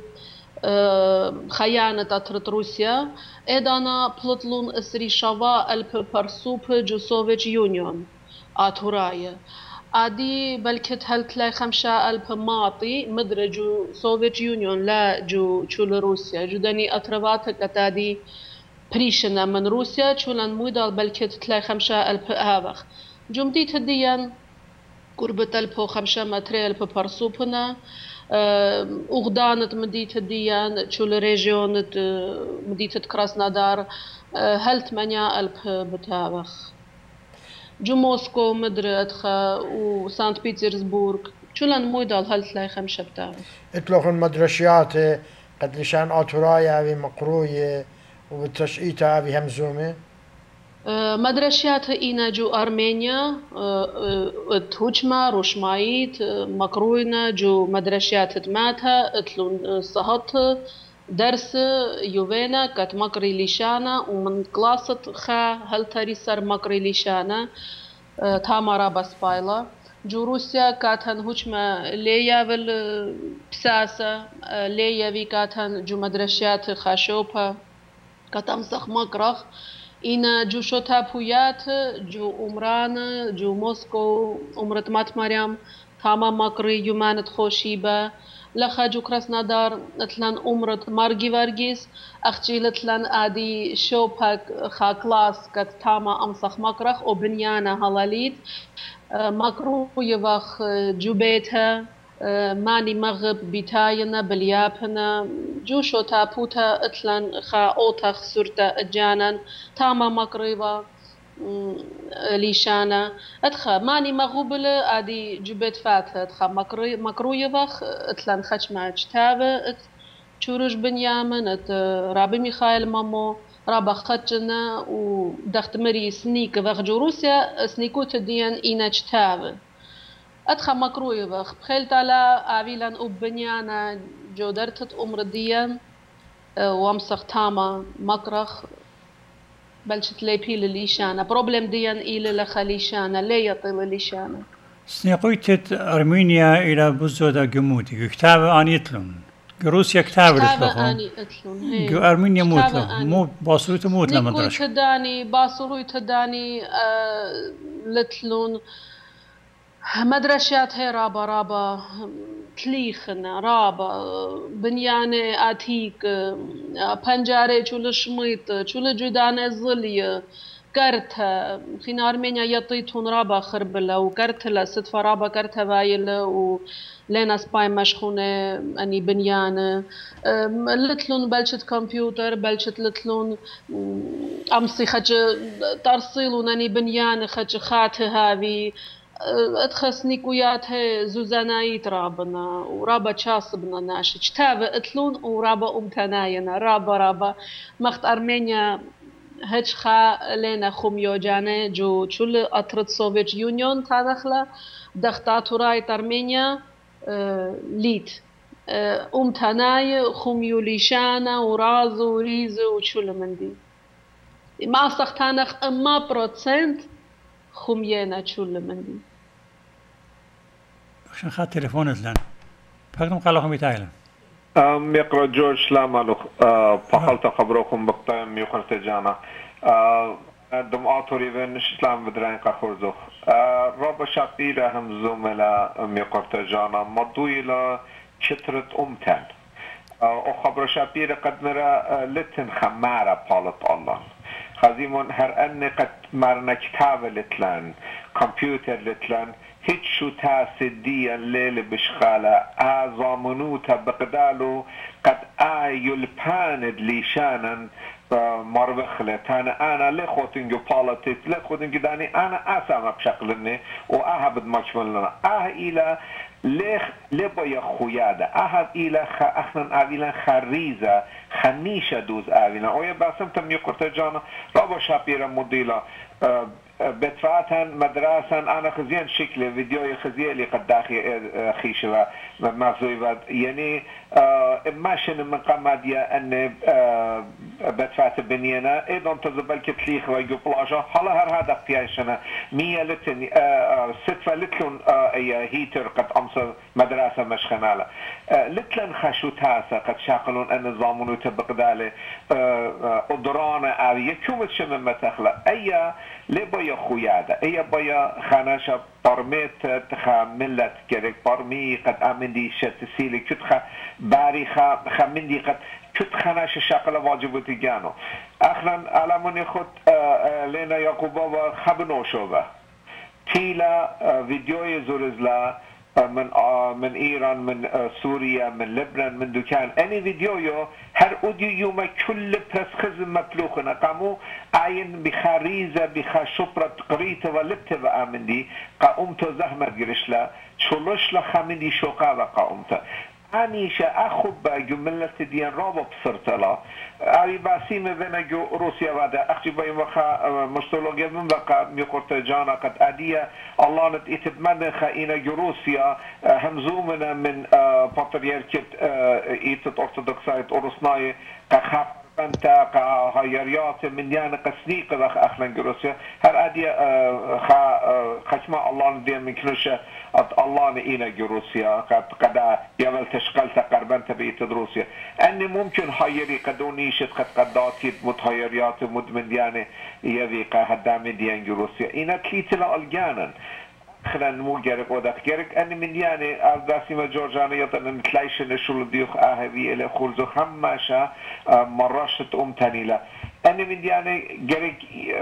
خيانة أطرت روسيا إدانا بلطلون إسري شوا ألب برسوب جو سوفيت يونيون أطراي عادي بلكت هل تلاقي خمسة ألف ماطي مدري جو سوفيت يونيون لا جو شول روسيا جو داني أطربات كتادي بريشنا من روسيا شولان مويدال بلكت تلاقي خمسة ألف هذخ جمدي تديان قربة ألف خمسة متر ألف برسوبنا أغدانت مديت ديان شول ريجيونت مديت كراسنادار هل ثمانية ألف بتاوخ جو موسكو مدري أدخا وسانت بيترسبورغ شولان مويدال هل تلاقي خمسة بتاوخ اطلقوا المدرسيات قد لشان أطرايا في مقروية وبالتشقيتها في همزومة مدرسيات إينا جو أرمينيا تهجمة روشمايت مقروينا جو مدرسيات تماتها اتلون صهت درس يوفينا كات مقري ليشانا ومن كلاسة خا هل تاري سر مقري ليشانا تامارا بسبايلا جو روسيا كاتن هجمة ليا بالبساسة ليا في كاتن جو مدرسيات خاشوبا كاتم سخ مقرخ إن جو شوتابويات جو عمران جو موسكو عمرت مات مريم تاما مقري يومانت خوشيبا لخا جو كراسنادار تلان عمرت مارجي وارجيس أخجيل تلان آدي شوباك خا كلاس كت تاما أمسخ مقرخ وبنيانا هلاليت مقرو يوخ جو بيتها ماني مغب بيتاينا بليابنا جو شوتابوتا اتلان خا اوتخ سرتا جانا تاما مقريبا ليشانا ادخا ماني مغوبل ادي جبت فاتها ادخا مقري مقرويبخ اتلان خشما اجتابه تشورج بنيامن ات رابي ميخائيل مامو رابا خجنا ودخت مري سنيك وخ روسيا سنيكو تدين اينا اجتابه ادخا مقرويبخ بخيلت على اويلان اوبنيانا جو درتت امر ديان وامسخ تاما مقرخ بلشت لي بيل ليشانا بروبلم ديان إلى لخليشانا لي يطيل ليشانا سنقيتت أرمينيا إلى بزودة جمودي كتاب أني يتلون روسيا كتاب أني يتلون جو أرمينيا موتلون مو باصروت موتلا مدرش نيكو تداني باصروت تداني آه لتلون مدرسيات هي رابا رابا تليخنا رابا بنيانة آتيك بنجارة شول شميط شول جدانة ظلية كرتها في أرمينيا يطيتون رابا خربلة وكرتها ستفا رابا كرتها بايلة ولينا سباي مشخونة أني بنيانة لتلون بلشت كمبيوتر بلشت لتلون أمسي خج ترسيلون أني بنيانة خج خاتها هذه اتخسنيك وياتها زوزانايت رابنا ورابا تشاصبنا ناشي كتابة اتلون ورابا امتناينا رابا رابا مخت أرمينيا هج خا لنا خميو جانا جو شل أطرد سوفيت يونيون تدخله دختاتورايت أرمينيا اه ليت اه امتناي خميو ليشانا ورازو وريزو وشل من دي ما سختانخ اما بروتسنت خمينا شل من دي عشان خاطر تليفونات لنا فقدم قالهم يتايلا ام يقرا جورج سلام فقلت خبركم بقطام يخرت جانا دم اطوري بن سلام بدرين قخرزو رب شابير هم زملاء ام يقرت جانا مضوي الى شترت امتن او خبر شابير قد نرى لتن خمارة بالط الله خزيمون هر أن قد مرنا كتاب لتلان كمبيوتر لتلان هیچ شو تاسديا الليل بشخالة آزامنوتا بقدالو قد آيو الباند ليشانا مربخلة أنا أنا لخوتنجو بوليتيك لخوتنجو داني أنا أسامة بشكلني وأهبد مجملنا أه إلى لخ لبايا خويادة أهب إلى خ أخنا أويلا خريزة خنيشة دوز أويلا أويا باسم تم يقرت جانا رابا شابيرا مديلا أه بدفعتها مدرسة أنا خزيان شكل فيديو خزيان اللي قد داخل خيشة مفزوي يعني ماشين من قمادية أن بدفعت بنينا إذا انتظر كتليخ ويجو بلاجة حالا هر هذا فياشنا مية لتن ستفة لتلون أي هيتر قد أمصر مدرسة مش خنالة لتلن خشو تاسا قد شاقلون أن الزامنو تبق دالي أدرانة أوي يكومت شمم متخلى أي لبايا خويادة أي بايا خاناشا برميت تخا ملت كريك برمي قد أمندي شتسيلي كتخا باري خا خمندي قد كتخناش شاقل واجبوتي جانو أخنا علموني خود لنا يعقوبا خبنو شوبا تيلا فيديو زورزلا من من إيران من سوريا من لبنان من دكان أني فيديو هر أوديو يوم كل برسخز مطلوقنا قامو عين بخاريزة بخشبرة قريتة ولبتة بأمندي قامت زحمة جرشلا شلوش لخمندي شوقا وقامت أنيشة أخب جملة ديان رابط بصرتلا أري باسيم بين جو روسيا ودا أختي باي وخا مشتلوجي من بقى ميقرت جانا قد أدية الله نت يتمنى خائنة جو روسيا همزومنا من بطريركة إيتت أرثوذكسية أورسناي كخاب أنت كهيريات من يان قسنيق ذا أخلان جروسيا هر أدي خا خشمة الله ندي من كنشة الله نينا جروسيا قد قد يعمل تشغل تقربان تبيت روسيا أني ممكن هيري قدونيشت قد قداتي متهيريات مدمن يعني يبي قهدام ديان جروسيا إنا تليتلا الجانا خلنا مو جرك ودك جرك أنا من يعني أرداسي ما جورجانا يطلع نتلاقيش نشول ديوخ أهبي إلى خورزو خماشة مرشت أم تانيلا أنا من يعني جرك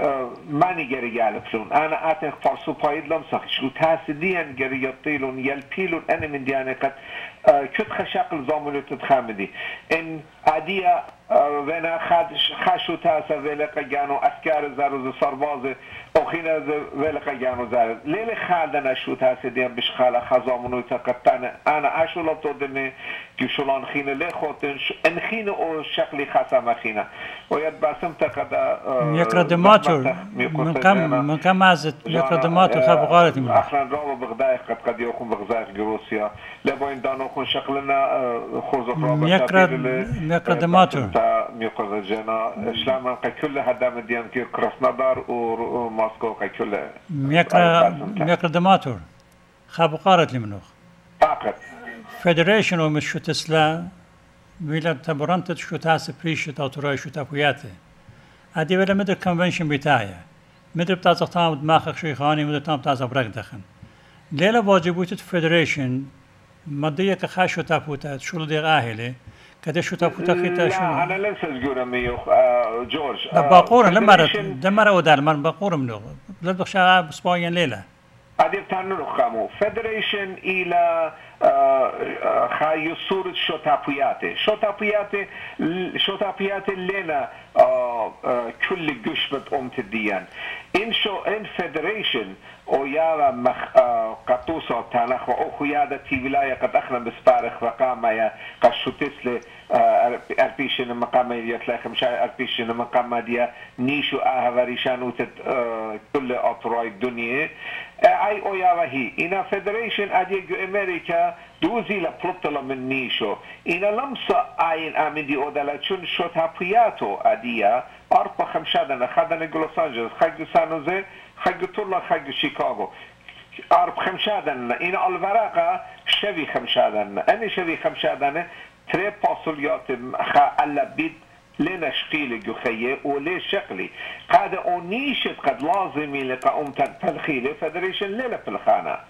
ماني جرك يعرفون أنا أتى فرصو بايد لمسخ شو تاسديان جرك يطيلون يلبيلون أنا من يعني قد كنت خشاقل زامنو تتخامدي إن عادية ونا خد خشو تاسا ولقا جانو أسكار زارو سرباز أخينا ولقا جانو زارو ليلة خالدنا شو تاسا ديان بشخالة خزامنو تقطان أنا أشولا تودني كشولان خينا لخوتن إن خينا أو شكلي خاصة خينا ويد باسم تقدا يقرأ دماتور من كم من كم عزت يقرأ دماتور خاب غارت من أخنا رابع بغداد قد قد يكون بغداد جروسيا لبوين دانو خون شكلنا خوزق رابع يقرأ يقرأ دماتور ميقظة جنا إسلام كل هدام ديان كي كراسنودار وماسكو كل يقرأ يقرأ دماتور خاب غارت لمنوخ فقط فدريشن ومش شو تسلا ويلا تبرنت شو تاس بريشت أوتوراي شو تابوياته هذه ولا مدر كونفنشن بتاعي مدر بتاع تام دماغك شيء خاني مدر تام بتاع برك دخن ليلة واجبوت فدريشن مدية كخاشو تابوتات شو لدي غاهلة كده شو تابوتا خيتا شو لا أنا لنسى الجورة ميو جورج بقورة لما رت لما ودار من بقورة منو لا بخشى بسبوعين ليلة هذه بتعنو خامو فدريشن إلى خايو صورة شوتابياتي شوتابياتي شوتابياتي لنا كل جشبة أمت الديان إن شو إن فدريشن أو يارا مخ قطوسة تانخ وأخو يادا تي ولاية قد أخنا بسبارخ وقاما يا قشو تسلي أربيشن مقاما يتلاقي خمشاي أربيشن مقاما ديا نيشو آها وريشانو تت كل أطراي الدنيا أي أو يارا هي إنا فدريشن أديجو أمريكا دوزي لبلطلا من نيشو إنا لمسا آين آمدي أودالا چون شوتابياتو أديا أربع خمشادنا خدنا لوس أنجلس خد سانوزي خد طولا خد شيكاغو أربع خمشادنا إنا الورقة شوي خمشادنا أنا شوي خمشادنا تري باسوليات خا ألا بيد لنا شقيل جخية ولي شقلي قاد أونيشت قد لازمي لقا أمتن تلخيلي فدريشن ليلة في الخانة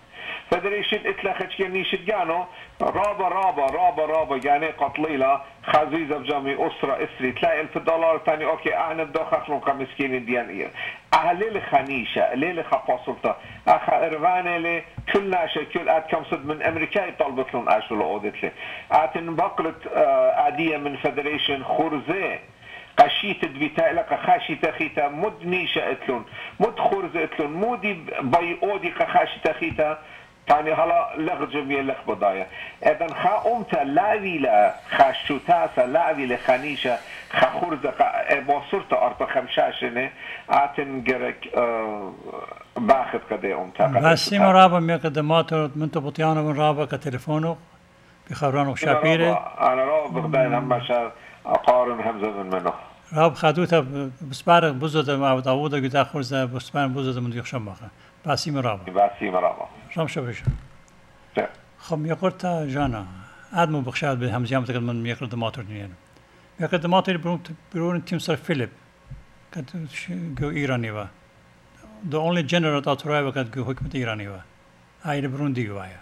فدريشن اتلخت كني شدجانو رابا رابا رابا رابا يعني قتليلا خزيزة بجامي أسرة إسري تلاقي ألف دولار ثاني أوكي أنا بدخل لهم كمسكين ديان إير أهلي خنيشة ليلة خفاصلتا أخا إرفانة لي كل ناشة كل آد كم صد من أمريكا يطلبت لهم أشو لأودت لي آتن بقلت عادية من فدريشن خورزي قشيت دبيتا لك خاشي تخيتا مد نيشة اتلون مد خورزة اتلون مودي بي أودي خاشي تخيتا تاني هلا لغ جميع لغ بضايا اذن خا امتا لاوي لا خاشوتاسا لاوي لخانيشة خا خورزة بوصرتا ارتا خمشاشنة آتن جرك اه باخد كده امتا باسي مرابا مقدماتو من تبطيانو من رابا كتليفونو بخبرانو شابيري انا رابا بغداين همشا اقارن همزة من منو راب خدوتا بسبارق بزودا ما داوودا قدا خورزة بسبارق بزودا من يخشم باخا باسي مرابا باسي مرابا شام شوفيش خم يقولتا جانا ادمو بخشاد به همزيام تقدم من يقرا دماتور نيان يقرا دماتور برون برون تيم سر فيليب كانت جو ايراني وا the only general that arrived كانت جو حكمة ايراني وا هاي برون دي وايا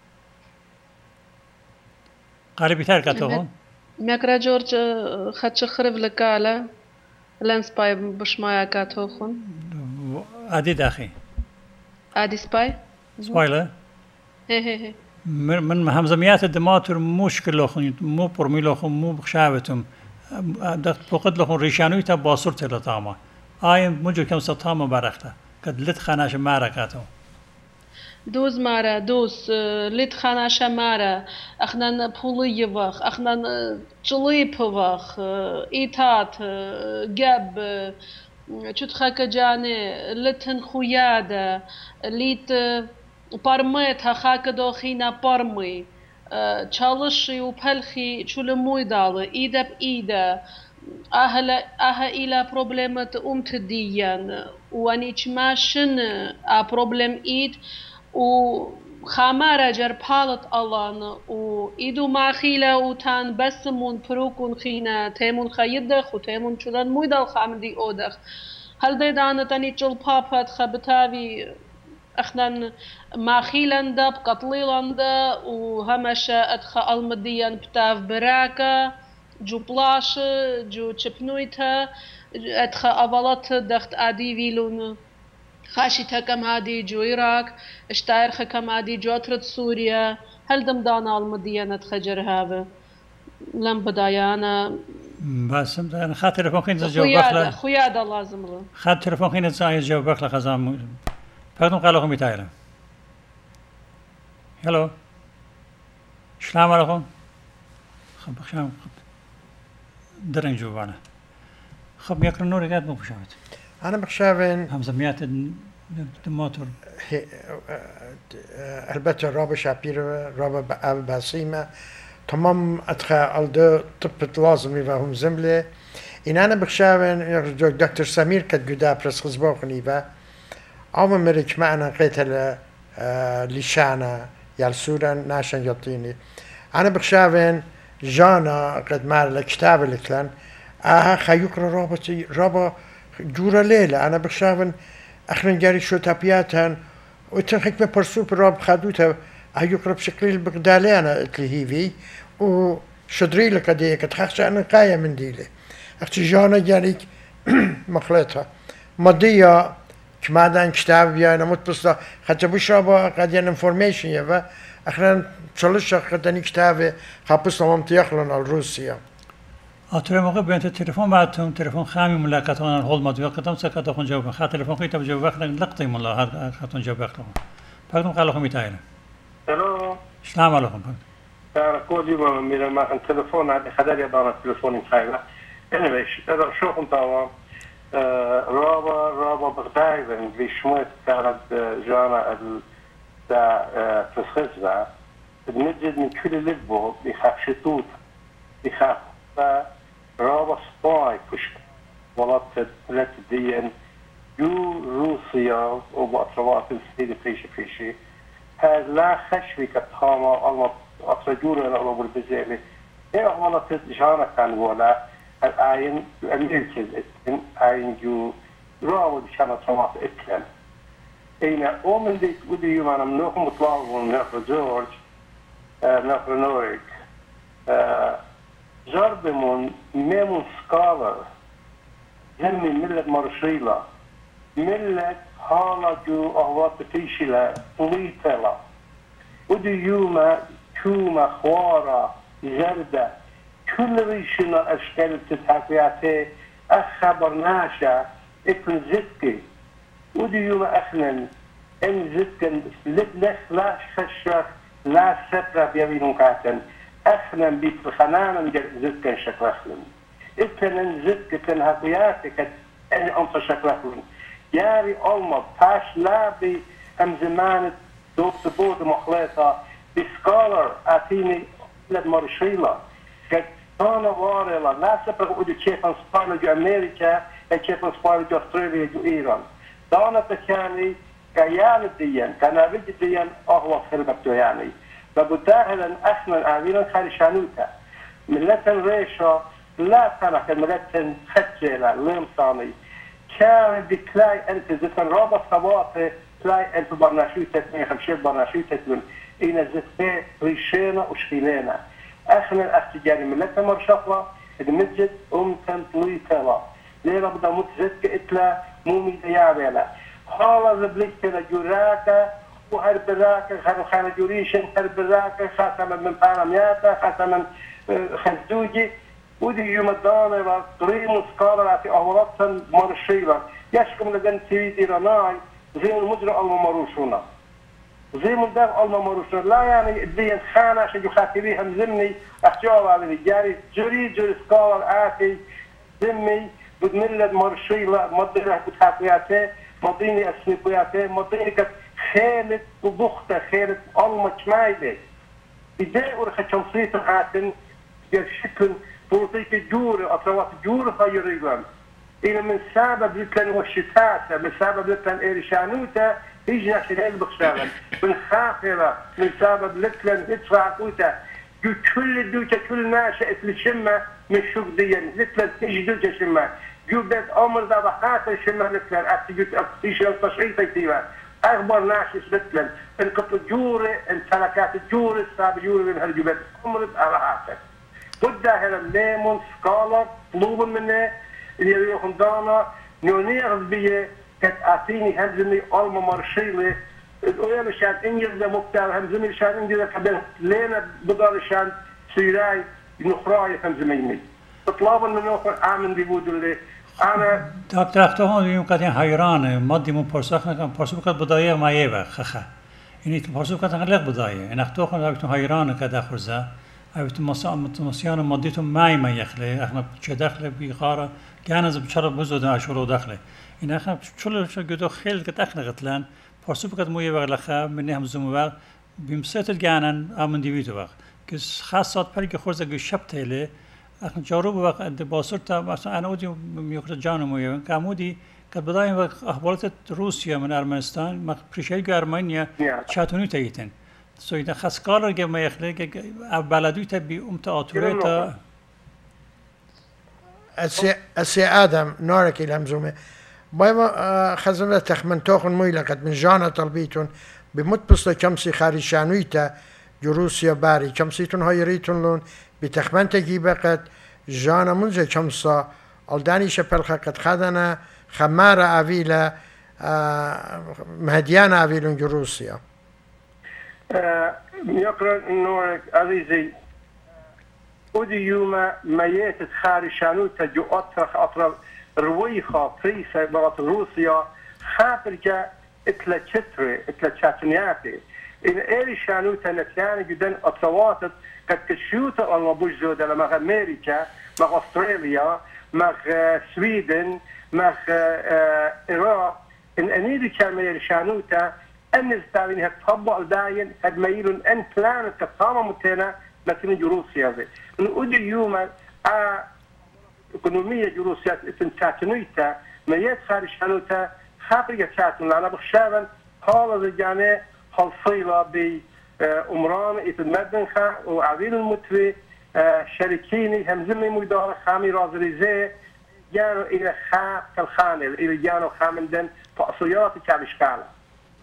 قال بيتار كاتو ميقرا جورج خدش خرب لكالا لانس باي بشمايا كاتو خون ادي داخي ادي سباي سبايلا هي هي من همزميات الدماتر مشكل لخون مو برمي لخون مو بخشاوتهم دخت فقد لخون ريشانويتا باصرت لطامة آي مجو كم سطامة برخته قد لت خناش ماركاتو دوز مارا دوز لت خناش مارا اخنا بولي وخ اخنا تشليب وخ ايتات جاب چوتخاك جاني لتن خويادة ليت بارميت هخاك دوخينا بارمي تشالشي وبلخي چول مويدالة إيدا بإيدا أهل أها إلى بروبلمة أمت ديان واني چماشن أ بروبلم إيد و خامارة جر بالت ألان و إيدو ماخيلة و تان بسمون پروكون خينا تيمون خيدخ و تيمون چولان مويدال خامدي أودخ هل دي دانا تاني چل بابات خبتاوي اخنا ماخيلان دا بقطليلان دا و همشا ادخا المديان بتاف براكا جو بلاش جو چپنويتا ادخا اولات دخت ادي ويلون خاشي تكم هادي جو عراق اشتاير خكم هادي جو اترد سوريا هل دم دانا المديان ادخا جرهاوه لم بدايانا بس انا خاطر تليفون خين جاوب بخلا خيادة لازم له خاطر تليفون خين جاوب بخلا خزام فقدم قالوا خمي تايلا هلو السلام عليكم خب بخشام درن جوبانا خب يقرن نوري قاعد مو بخشاوت انا بخشاوين همزميات الموتور البته رابع شابير رابع باسيمه تمام ادخل الدو طبت لازم يفهم زمله ان انا بخشاوين دكتور سمير كد قدا برس خزبوخني با عم مريك معنا قيتل لشانا يالسوران ناشن يطيني أنا بخشاوين جانا قد مار الكتاب اللي كلان آها خيوكرا رابطي رابا جورا ليلة أنا بخشاوين أخرين جاري شو تابياتان وتنخيك مبرسو براب خادوتا هيوكرا بشكل البغدالي أنا اتلهيفي وشدري لك دي كتخشى أنا قاية من ديلي أختي جانا جاريك مخلطها مضية كما دان كتاب بيانا متبسطة حتى بشربا قد ين انفورميشن يبا اخران تشلش قدني كتاب خابس لهم تيخلون على روسيا اتري موقع بين التليفون بعدهم تليفون خامي ملاقاتون الهول مدوي قدم سكت اخون جواب خاطر تليفون قيت بجواب اخر لقطي من الله هذا خاطر جواب اخر فقدم قالوا خمي تايله الو السلام عليكم انا كودي من ما التليفون عندي خدر يا دار التليفون خايله انا باش شو كنت رابا رابا بغداد في شموت كانت جانا دا تسخزها بنجد من كل لبو بيخاف شتوت بيخاف رابا سباي كش ولات ثلاث ديان يو روسيا وبأطروات السيدة فيشي فيشي هذا لا خشوي كتخاما الله أطرجونا لأولو بالبزيلي إيه ولات جانا كان ولا الآين الملكز إن آين جو راود شانا طماط إكلم إن أؤمن ديك ودي يوم أنا منوخ مطلع ونخر جورج نخر نورك جربمون ميمون سكالر همي ملة مرشيلة ملة حالا جو أهوات تيشيلة طليتلا ودي يوم كوما خوارا جردة كل ريشنا أشكال تتحقياته أخبر ناشا إكن زكي ودي يوم أخنن إن زكن لك لا خشة لا سبرة بيبينون كاتن أخنن بيت خنانا زكن شكرخلن إكن زكي كن هقياتك أن أنت شكرخلن ياري ألمض تاش لا بي هم زمان دوت بود مخلطة بسكالر أتيني لد مرشيلة قد كان وارلا لا سبرة ودي كيفن سبارل جو أمريكا كيفن سبارل جو أستراليا جو إيران دانا تكاني كيان الدين كنابج الدين أهوى خلبته يعني فبداهلا أخنا أعويلا خارشانوتا ملة ريشة لا تنك ملة خجلة لمصاني كان بكلاي أنت زتن رابط صباطي كلاي أنت برناشوتة اثنين خمشير برناشوتة من إن زتن ريشينا وشخيلينا أخنا الأختجاري ملة مرشقة المسجد أمتن طويتلا ليلة بدا متزدك إتلا مومي ديابيلا حالا زبليكنا جوراكا وهربراكا خارو خانا جوريشن هربراكا خاتما من بارامياتا خاتما خزدوجي ودي يوم الدانا طريق مسكارة في أهوراتن مرشيلة يشكم لدن تيدي رناي زي المجرى الممروشونا زي من دار الممروشونا لا يعني الدين خانة عشان يخاطبيها مزمني أحجاب على الجاري جوري جوري سكالر آتي زمي بدملة مرشيلة مدينة بتحقياته مدينة أسنقياته مدينة خالد وبختة خالد ألمة شمايلة بداية ورخة شمسية عاتن يشكل بوطيك جورة أطروات جورة خيريغان إلى من سبب لتلن وشتاتة من سبب لتلن إيرشانوتا يجنا شلال بخشاغن من خافرة من سبب لتلن ادفع قوتا جو كل دوتا كل ناشئة لشمة من شوك ديان لتلن تيجي دوتا شمة جو بيت أمر دا بحاتا شمة لتلن أكتي جو تيشي التصعيد تيتيبا أخبر ناشئ لتلن انقطع جورة انتلكات جورة ساب جورة من هالجبات أمر دا بحاتا بدا هلا ليمون سكالر طلوبا منه اللي يريحون دانا نوني غزبية كتعطيني همزمي ألما مرشيلة الأولى مشان إنجلزة مبتال همزمي مشان إنجلزة كبير لينا بدار شان سيراي نخراي همزميني طلابا من نوخر آمن بيبودو اللي أنا دكتور اختوان يوم كاتين حيرانه مادي مو پرسخ نکن پرسو بکات بدایه مایه خخه اینی تو پرسو بکات انقلق بدایه این اختوان هایتون حیرانه که دخورزه هایتون مسیان مادیتون مای ما یخله اخنا چه دخله بیقاره گان از بچرا بزود اشورو دخله این اخنا چلو گدو خیل که دخله قتلن پرسو بکات مویه بغلخه منی هم زوم بغ بیمسات گانن آمن دیویتو بغ که خاصات پری که خورزه گو شب تله اخن جارو بوق باسرتا مثلا انا ودي ميوكر جانو ميو كامودي قد بدايم اخبارات روسيا من ارمنستان ما بريشيل ارمينيا شاتوني تايتن سو اذا خسقال که ما يخلق بلدوي تبي امت اتوريتا اسي اسي ادم نارك الهمزومه بايما خزمه تخمن توخن مويلا قد من جانا طلبيتون بمتبسط كمسي خارشانويتا روسيا باري كمسيتون هايريتون لون بتخمن تجيبه قد جانا منزل كمسا الداني شبل قد خدنا خمارة أفيلا مهديانا أفيلون جروسيا يقرأ نورك عزيزي ودي يوم ميت خارشانو تجو أطرخ أطرخ رويخة فريسة بغط روسيا خابرجة اتلا تشتري اتلا تشاتنياتي إن إيري شانو تنتياني جدا أطرواتت قد كشيوتا المبوش زودة لما أمريكا مع أستراليا مع سويدن مع العراق إن أنيدي كان ميري شانوتا أن الزتاوين هتطبق داين هد ميلون أن بلانت كطامة متنا لكن جروسيا ذي من أودي اليوم آه إقنومية جروسيا تنتاتنويتا ميت خارج شانوتا خابرية تاتن لأنا بخشابا حالة زجانة حلصيلة ب أمران إتمدنخا وعبيل المتوي شركيني همزمي مدار خامي رازريزي جانو إلى خاب كالخانل إلى جانو خامندن فأصيات كابشكالة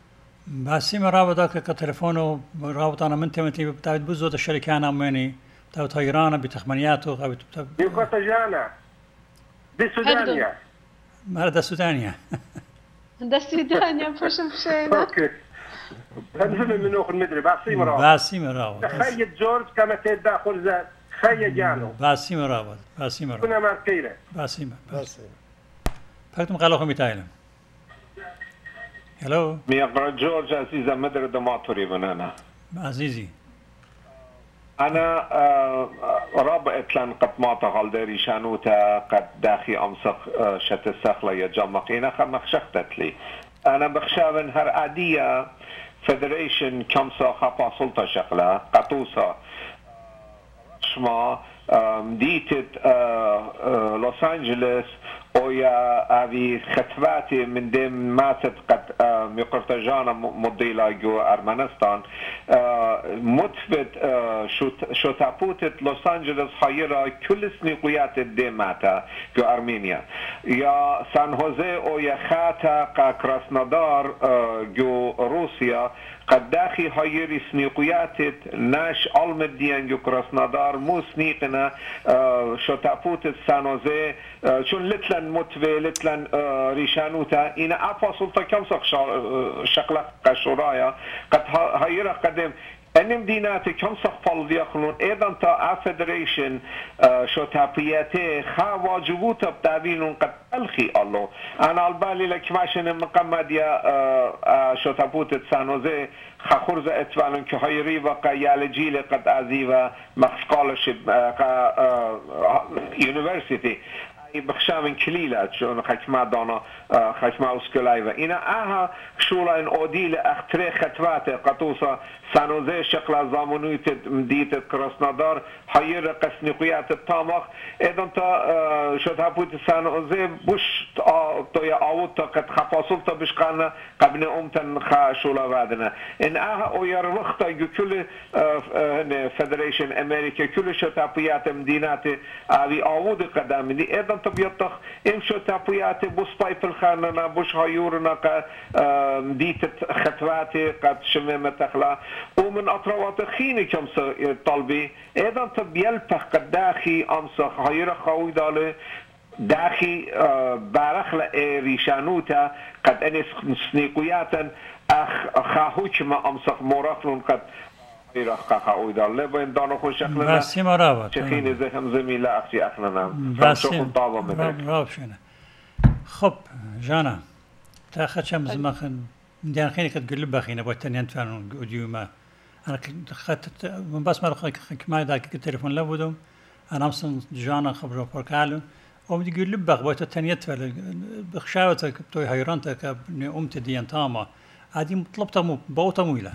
باسم رابطة كتلفونه رابط أنا من تمتي بتاعت بزود الشركة أنا مني بتاعت هيرانا بتخمنياته أو يقطع جانا دي سودانيا ما ده سودانيا ده سودانيا فش مشينا أوكي هنزل من أخر مدري باسم رابط باسم رابط خيّد جورج كما تدخل ذا خيّ جانو باسم رابط باسم رابط كنا ماركيرة باسم باسم فكتم قالوا خمي تايلم هلو ميقرأ جورج عزيزة مدر دماطري من أنا عزيزي أنا رابط لن قد ما تغلدري شانوتا قد داخي أمسخ شت السخلة يجمقين خمخ شختت لي أنا بخشابن هر عادية فيدريشن كمسا خطا سلطة شغلة قطوسة شما مديتة لوس أنجلس ويا أبي خطواتي من دم ماتت قد مقرتجانا مضيلة جو أرمنستان متفت شو تابوتت لوس أنجلس خيرا كل سنقيات الدم ماتا جو أرمينيا يا سان هوزي او يا خاتا قا كراسنودار جو روسيا قد داخي هايري سنيقياتت ناش المديان جو كراسنودار مو سنيقنا شو تابوتت سان هوزي شون لتلن متفي لتلن ريشانوتا إنا أفا سلطة كمسك شقلق قشورايا قد هايرا قدم أن مدينات كم سقفل يخلون أيضا تا فيدريشن شو تابياته خا واجبوت بتابينون قد ألخي الله أنا البالي لك ماشين مقامديا شو تابوت سانوزي خا خرزة اتفالون كهيري وقا يالجيل قد أزيوا مخسقالشب قا يونيفرسيتي بخشام كليلات شون خشما دانا خشما اسكلايفا إنا آها شولا إن أوديل أختري خطوات قطوسا سانوزي شقلا زامنويت مديت كراسنادار حير قسنقيات الطامخ إذا تا شو تابوت سانوزي بوش تويا أوتا قد خفاصلتا بشقانا قبل أمتن خا شولا بعدنا إن آها أوير وقتا كل فيدريشن أمريكا كل شو تابيات مدينات أبي أود قدام دي إذا تبيطخ إمشو تابيات بوس بايف الخاننا بوش هايورنا ق مديت خطواتي قد شميمة تخلا ومن أطروات خيني كم طلبي إذا تبيلبخ قد داخي أمسخ هايرا خوي دالي داخي بارخلا ريشانوتا قد أنس سنيقياتا أخ خاهوش ما أمسخ مورخلون قد رخا خوي دال لبين دانو خوش أخلنا باسم رابط شخيني زهم زميلة أختي أخلنا باسم رابط شنا خب جانا تاخد شم زمخن ديان خيني كتقول بخينا بوتني أنت فانون قديوما أنا خدت من بس ما رخ كما ذاك التليفون لودهم أنا أمسن جانا خبره بركالو وبدي يقول لبخ بوت التنيت فل بخشاوتك بتوي هيرانتك ابن أمت ديان تاما عادي طلبتها مو بوتا مويلة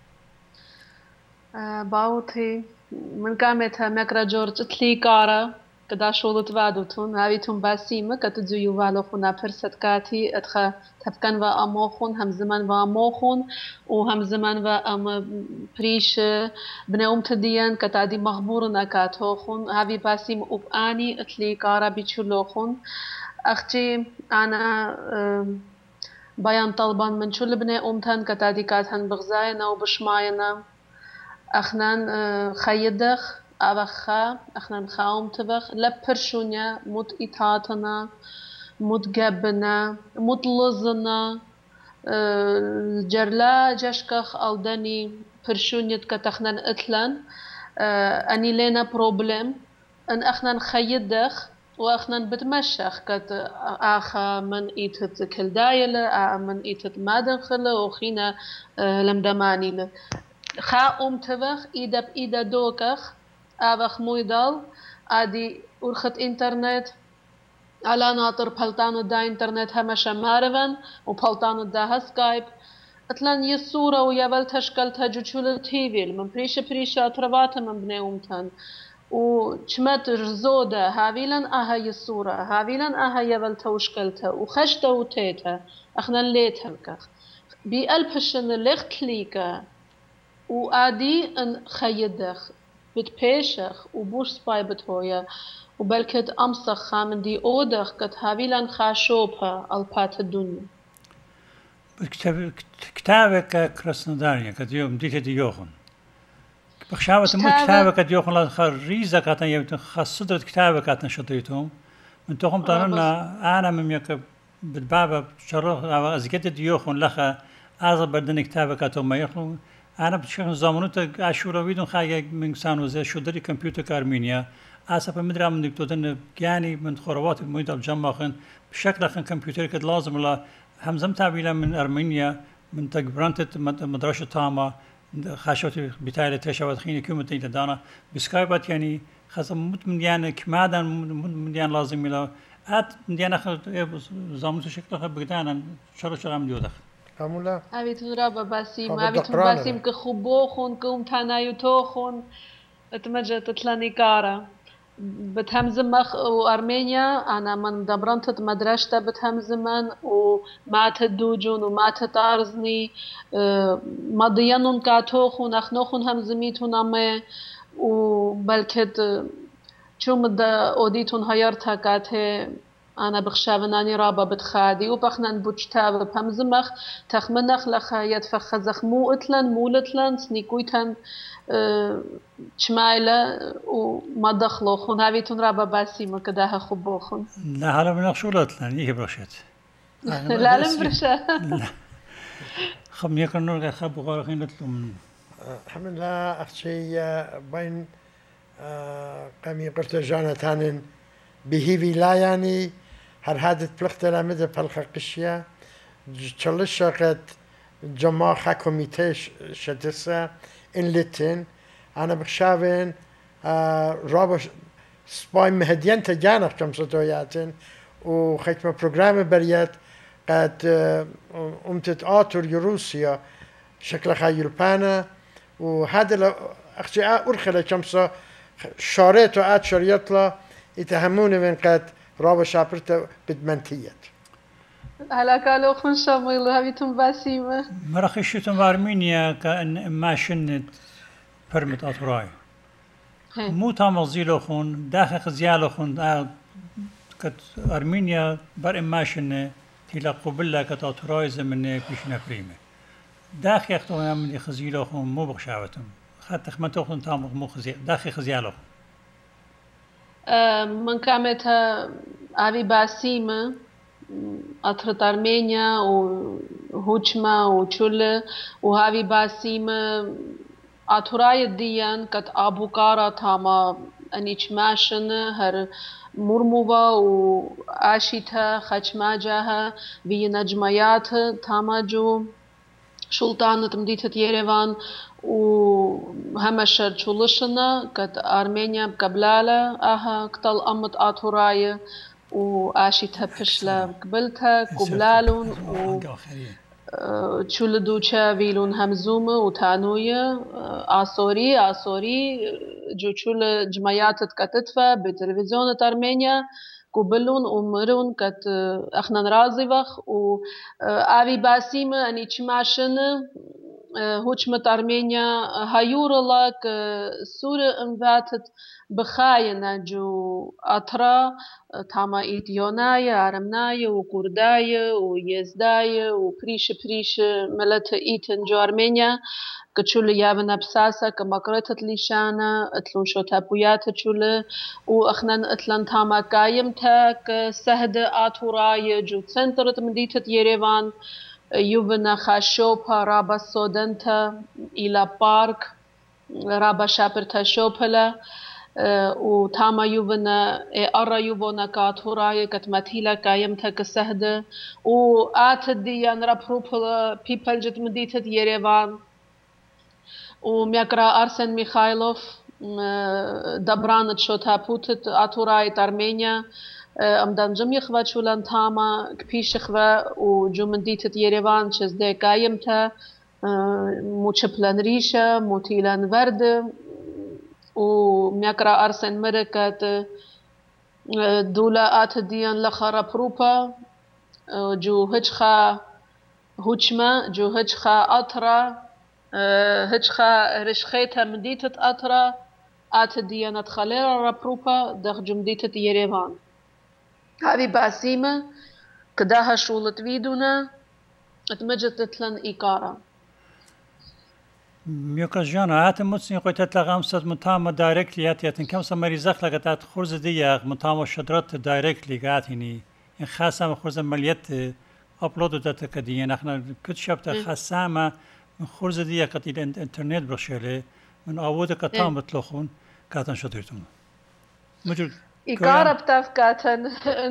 باوتي من قامتها مكرا جورج تلي كارا كدا شولت وادوتون هاويتون باسيمة كتدزو يوالو خونا فرست كاتي اتخا تفكن و اموخون هم زمان و اموخون و هم زمان و ام بريش بناوم تديان كتادي مغبورنا كاتوخون هاوي باسيم اوب اني اتلي كارا بيچولوخون اختي انا بيان طلبان من شو لبناء امتن كتادي كاتهن بغزاينا وبشماينا اخنان خيدخ أبخا اخنا نخاوم تبخ لبرشونيا مت إتاتنا مت جبنا مت لزنا جرلا جشكخ ألدني برشونيا كتخنان إتلان أني لنا بروبلم أن اخنا نخيدخ واخنا بتمشخ كت آخا من إيتت كلدايلة من إيتت مادنخلة وخينا لمدمانيلة خا أم تبخ إيدا بإيدا دوكخ أبخ مويدال أدي أرخت إنترنت على ناطر بلطانو دا إنترنت همشا مارفن وبلطانو دا سكايب أتلان يسورة ويابل تشكلتها جوشول التيفيل من بريش بريش أطرباتها من بنيومتان وشمت رزودة هاويلن أها يسورة هاويلن أها يابل توشكلتها وخشتا وتيتا أخنا ليتها الكخ بألبشن لغت ليكا وآدي أن خيدخ بتبيشخ وبوش سباي بتويا وبلكت أمسخ خامن دي أودخ كت هاويلان خاشوبها البات الدنيا كتابك كرسندانيا كديوم ديت ديوخن بخشاوة مو كتابك ديوخن لا خريزة كاتن يمكن خصدرة كتابك كاتن شطيتهم من توهم طارنا أنا من يك بالبابا شرخ أزجت ديوخن لخا أزر بدن كتابك كاتم ما يخلو أنا بشكل زمانوت عشورة ويدون خاية من سانوزة شدري كمبيوتر كارمينيا أسف مدري من دكتورن يعني من خروات المويد الجمع خن بشكل خن كمبيوتر كد لازم لا همزم تعبيلا من أرمينيا من تجبرانت مدرسة تاما خاشوتي بتاعي تشاوت خيني كم تيجي دانا بسكايبات يعني خاصة مت من يعني كمادا من يعني لازم لا أت من يعني خ زمانه شكله خ بقدانا شر شر عم يودخ كامولا أبي ترى باسيم أبي ترى باسيم كخبوخون كوم تنايوتوخون اتمجد تطلعني كارا بتهمزمخ وأرمينيا أنا من دبرنت مدرسة بتهمزمن ومات الدوجون ومات تارزني مضيانون كاتوخون أخنوخون همزميتون أمي وبلكت شو مد أوديتون هيرتها كاته أنا بخشابناني رابا بتخادي وبخنان بوجتاب بهمزمخ تخمنخ لخا يتفخ زخمو اتلن مولتلن سنيكويتن شمايلة وما دخلوا خون هاويتون رابا باسيمة كداها خبوخون لا هلا من أخشولات لان إيه برشت لا لم برشت خم يكن نور خب غارقين لتلوم الحمد لله أختي بين قامي قلت جانا تانين بهيفي لا يعني هر هادت بلغت لامده بلخ قشيا تشلش قد جماعة كوميتيش شدسة إن لتن أنا بخشابين رابش سباي مهديان تجانا كم صدوياتن وختم برنامج بريات قد أمتت آتور يروسيا شكل خيلبانا وهذا أختي أرخلة كم ص شارت وآت شريطلا يتهمون من قد رابع شابرته بدمنتيت. هلا قالوا خن شامل هبيتم باسيمة. مرخشتم أرمينيا كأن ما شنت فرمت أطراي. مو تام زيلو خون داخل خزيالو خون كت أرمينيا بر ما شنة تلا قبلة كت أطراي زمن بيشنا بريمة. داخل يختون من خزيلو خون مو بخشاوتهم. حتى ما تأخذون تام مو خزيال داخل خزيالو. من كامت أبي باسيمة أطرت أرمينيا وهوشما وشولة وهابي باسيمة أطراي الديان كت أبو كارا تاما أنيش ماشن هر مرموبا وعاشيتها خشماجها بي نجميات تاما جو شلطانة مديتة يريفان وهمشر شلشنا كت أرمينيا بقبلالة أها كتل أمت آتوراي وعاشتها بشلا قبلتها قبلالون و شلدوشا بيلون همزومة وتانوية آسوري آسوري جو شل جمعيات كتتفا بتلفزيون أرمينيا قبلون ومرون كت أخنا رازي وخ و أبي باسيمة أني تشماشن هوشمة أرمينيا هايورلا كسورة انباتت بخاينة جو أطرا تاما إيديونايا أرمنايا وكردايا ويزدايا وبريش بريش ملت إيتن جو أرمينيا كتشول يابنا بساسا كمقرتت ليشانا اتلون شو تابويات تشول وأخنان اتلان تاما قايمتا كسهد آتوراي جو سنترت مديتت يريفان يوبنا خاشوبا رابا سودنتا إلى بارك رابا شابرتا شوبلا وتاما يوبنا أرى يوبنا كاتوراي كتمثيلا قايمتا كسهد وآت ديان رابروبلا بيبل جت مديتت يريفان وميقرا أرسن ميخايلوف دبرانت شو تابوتت آتوراي أرمينيا أمدان جميع خوا شولان تاما كبيش خوا وجو من ديتت يريفان شزده قايمتا موچپلن ريشة موتيلن ورد وميقرا أرسن مركت دولا آت ديان لخارا بروبا جو هجخا هوچما جو هجخا أطرا هجخا رشخيتا مديتت أطرا آت ديانت خليرا ربروبا دخ جمديتت يريفان هذه باسيمة كداها شولت فيدونا اتمجد تلن إيقارة ميوكا جانا هات متسني قويت تلغام سد متام دايركتلي هات ياتن كم سمري زخ لقت هات خرز دي متام شدرات دايركتلي قاتني إن خاصة خرز مليت أبلود داتا كديان احنا كنت شبت خاصة من خرز دي قتيل الانترنت برشلة من أود كتام بتلخون كاتن شدرتهم مجرد إيقارة بتاف كاتن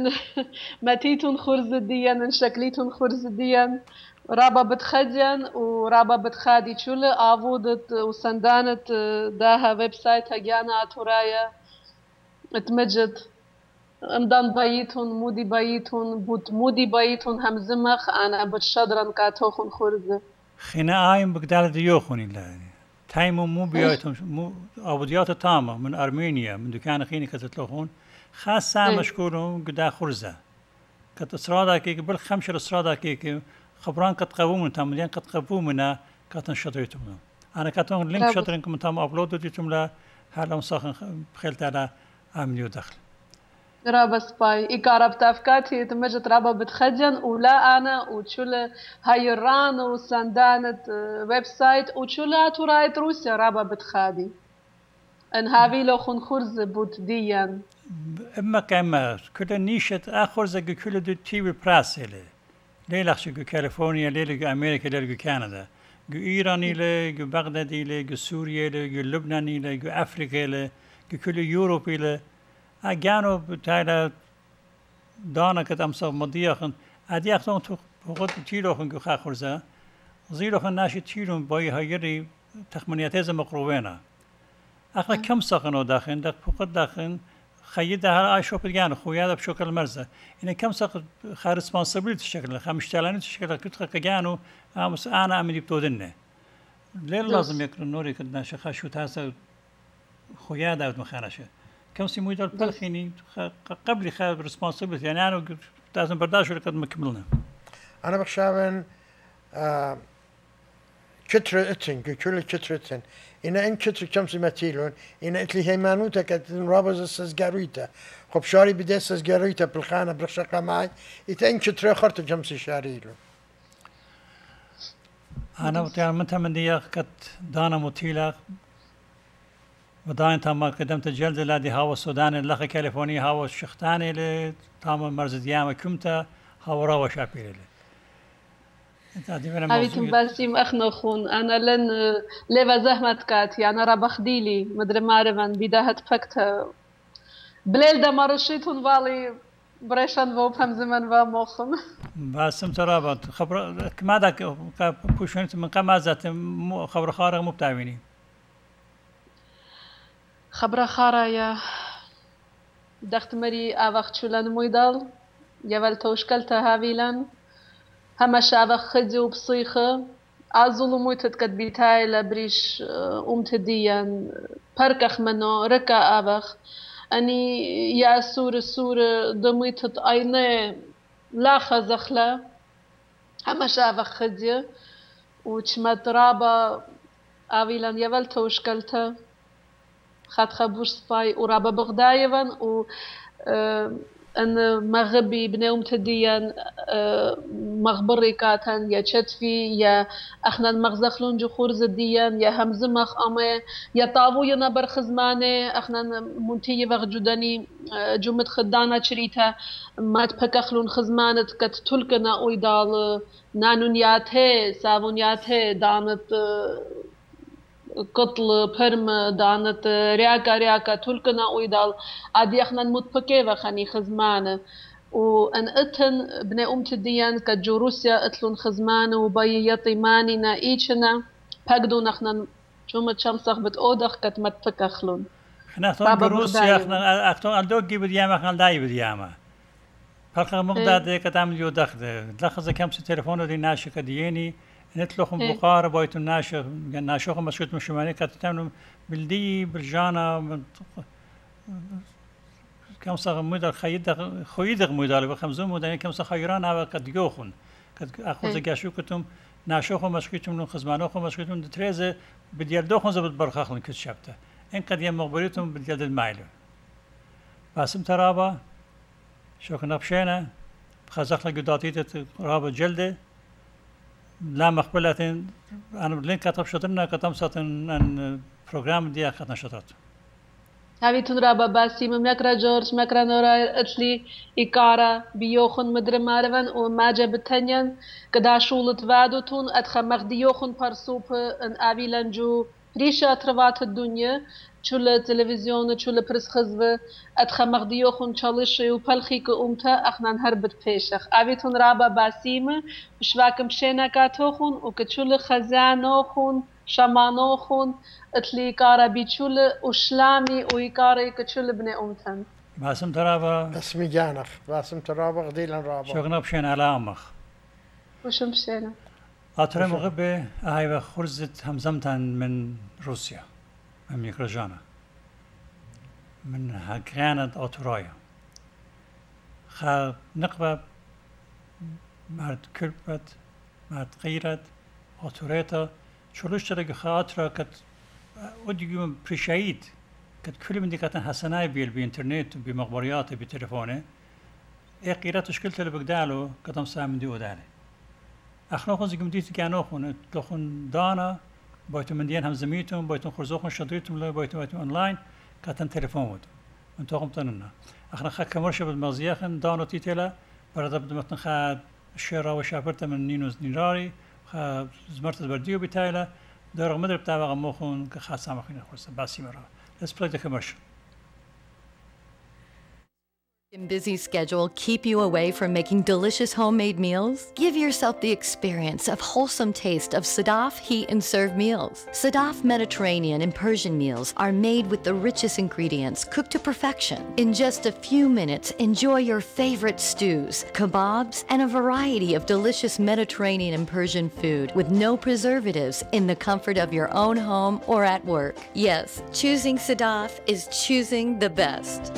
متيتون خرز ديان ان شكليتون خرز ديان رابا بتخدين ورابا بتخادي شول آفودت وسندانت داها ويب سايت هجانا أتورايا اتمجد امدان بايتون مودي بايتون بوت مودي بايتون همزمخ أنا بتشدرن كاتوخن خرزة خنا آيم بقدال ديوخوني الله تايمو مو بيايتهم مو أبوديات تامة من أرمينيا من دكان خيني كتتلوخون خاصة مشكورهم قدا خرزة كتصرادا كيك بالخمشة الصرادا كيك خبران كتقومون تاملين كتقومنا كاتن شطريتهم أنا كاتون لينك شطرينكم تام أبلود ديتم لا هلا مساخن بخيلت على عمليو دخل رابا سباي إيقارة بتافكاتي تمجد رابا بتخجن ولا أنا وشول هايران وسندانة ويب سايت وشول تورايت روسيا رابا بتخادي ان هاوي لو خن خرز بوت ديان اما كما كل نيشة اخر زي كل دو تيوي براسيلي ليلخش جو كاليفورنيا ليلة جو امريكا ليلة جو كندا جو ايراني لي جو بغدادي لي جو سوريا لي جو لبناني لي جو افريقيا لي جو كل يوروبي لي اجانو بتايلا دانا كت امسا مضيخن ادي اختون تو فقط تيلوخن جو خاخرزا زيلوخن ناشي تيلون باي هايري تخمنياتيز مقروبينا اخنا كم ساقنو داخن داخل فقط داخن خيد هر آي شوب يعني خويا هذا بشكل مرزة إن كم ساق خا ريسبونسابيلتي الشكل خا مشتغلانيت الشكل كنت خا كجانو أمس أنا أمني بتودنه ليه لازم يكون نوري كنا شخا شو تاسا خويا هذا مخانشة كم سيموي دار بالخيني قبل خا ريسبونسابيلتي يعني أنا لازم برداشوا لقد مكملنا أنا بخشابن آه كتر اتن كل كتر اتن إن إن كتر كم سمتيلون إن إتلي هيمانوتا كت رابز السجارويتا خب شاري بدي السجارويتا بالخانة برشقة معي إذا إن كتر خرط كم سشاريلون أنا بتعرف من تمن ديا كت دانا مطيلة وداين تام قدمت الجلد لدي هوا السودان اللخ كاليفورنيا هوا الشختاني اللي تام مرز ديامة كمتا هوا راوا شابيلي لي هايتم باسيم أخنا خون أنا لن ليفا زهمت كاتي أنا رابخ ديلي مدري مارفان بداهت فكتها بليل دا مرشيتون بالي بريشان ووبهم زمن وموخن باسم ترابط خبر ما داك بوشونت من قمازات خبر خارق مو بتاعيني خبر خارا يا دخت مري أوقت شلون مويدال يول توشكلتها هاويلان هما شعب خدي وبصيخة عزولو مويتت قد بيتاي لبريش أمتديا بركخ منو ركا أبخ أني يا سورة سورة دميتت أيني لا خزخلة هما شعب خدي وشمت رابا أويلان يول توشكلتا خد خبوش سباي ورابا بغدايفان و أن مغبي بنيوم تديان مغبري كاتن يا شتفي يا أخنا المغزخلون جخور زديان يا همزمخ أمي يا طابو ينبر خزماني أخنا منتي وغجداني جمت خدانا شريتا ما تبكخلون خزمانت كت تلقنا ويدال نانونياته سابونياته دانت قتل برم دانت رياكا رياكا تلقنا ويدال عادي اخنا متبكي وخاني خزمانة وان اتن بني امت الديان كجو روسيا اتلون خزمانة وباي يطيماني نا ايشنا بقدون اخنا جمت شمسخ بت اودخ كت متبكخلون اخنا اختون بروسيا اخنا اختون الدوغي بدياما اخنا داي بدياما فرق مقداد كتعمل يو دخل دخل كم سي تليفون دي ناشكة دياني نتلوخم بقارة بايت الناشخ ناشخ مسكوت مشمالي كاتتعملوا بلدي برجانا كم صار مودال خيد خويدغ مودال بخمسون مودال كم صار خيران هذا قد يوخن قد أخذ جاشو كتم ناشخ مسكوتهم من خزمانخ مسكوتهم تريزة بديال دوخن زبط برخاخلن كت شبته إن قد يم مقبرتهم بديال المايلو باسم ترابا شوك نبشينا خزخنا قداتيت رابا جلده لا مقبلة أنا لين كتب شطرنا كتم ساتن أن برنامج دي أخذنا شطرت. هاوی تون را با باسی ممکر جورج مکر نورا اتلی إيكارا بيوخن مدر مارفن و ماجا بتنين كدا شولت وادو تون أدخل مغديوخن برسوب ان آوي لنجو ريشة أطروات الدنيا چول تلفزيون چول پرس خزبه أدخل مغديوخن چالشي و پلخي که أمتا أخنان هربت پیشخ آوی تون را با باسیم بشواكم شيناكاتوخن و كچول خزانوخن شمانوخن اتلي كارا بيچول وشلامي ويكاري كچول بني أمتن باسم ترابا اسمي جانخ باسم ترابا غديلا رابا شغنا بشين على أمخ وشم بشينا أترى مغبة هاي خرزت همزمتان من روسيا من ميكروجانا من هاكرانت أوتورايا خا نقبة مرد كربت مرد غيرت أوتوريتا شلوش ترى خاطرة كت وديهم بريشايد كت كل من دي كتن حسناي بيل بإنترنت بمخبريات بتليفونه إيه قيرات شكلت اللي بقدالو كتم سام دي ودالي أخنا خون زيكم ديت كانوا خون تخون دانا بايتو من ديان هم زميتهم بايتو خرزوخون شدريتهم لا بايتو بايتو أونلاين كتن تليفون ود أنتو قم تننا أخنا خا كمرشة بالمزياخن دانو تيتلا برد بدمتن خا الشيرة وشافرته من نينوز نيراري خا زمرت البرديو بتايلا دار مدر بتاع غموخون كخاص سامخين خرص باسي مرة. Let's play the commercial. Can busy schedule keep you away from making delicious homemade meals? Give yourself the experience of wholesome taste of Sadaf Heat and Serve meals. Sadaf Mediterranean and Persian meals are made with the richest ingredients cooked to perfection. In just a few minutes, enjoy your favorite stews, kebabs, and a variety of delicious Mediterranean and Persian food with no preservatives in the comfort of your own home or at work. Yes, choosing Sadaf is choosing the best.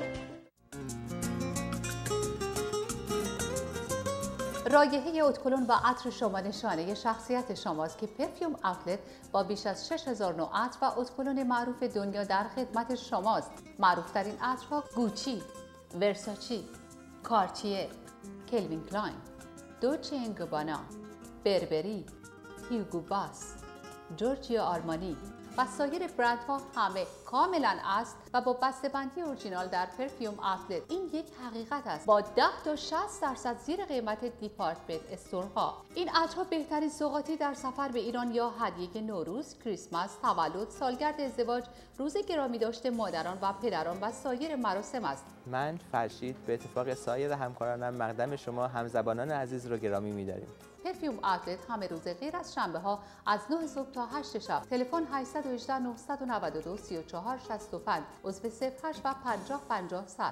رایحه ادکلون و عطر شما نشانه شخصیت شماست که پرفیوم اوتلت با بیش از شش هزار نوع عطر و ادکلون معروف دنیا در خدمت شماست. معروفترین عطرها گوچی، ورساچی، کارتیه، کلوین کلاین، دوچه اند گابانا، بربری، هیوگو باس، جورجیو آرمانی و سایر برندها همه کاملا اصل و با بسته‌بندی اورجینال در پرفیوم اوتلت. این یک حقیقت است با ده تا شصت درصد زیر قیمت دیپارتمنت استورها. این عطرها بهترین سوغاتی در سفر به ایران یا هدیه نوروز، کریسمس، تولد، سالگرد ازدواج، روز گرامی داشته مادران و پدران و سایر مراسم است. من فرشید به اتفاق سایر همکارانم مقدم شما همزبانان عزیز رو گرامی می‌داریم. پرفیوم اوتلت همه روز غیر از شنبه ها از نه صبح تا هشت شب. تلفن هشت یک هشت نه نه دو سه چهار شش پنج عضو صفر هشت و پنجاه پنجاه صد.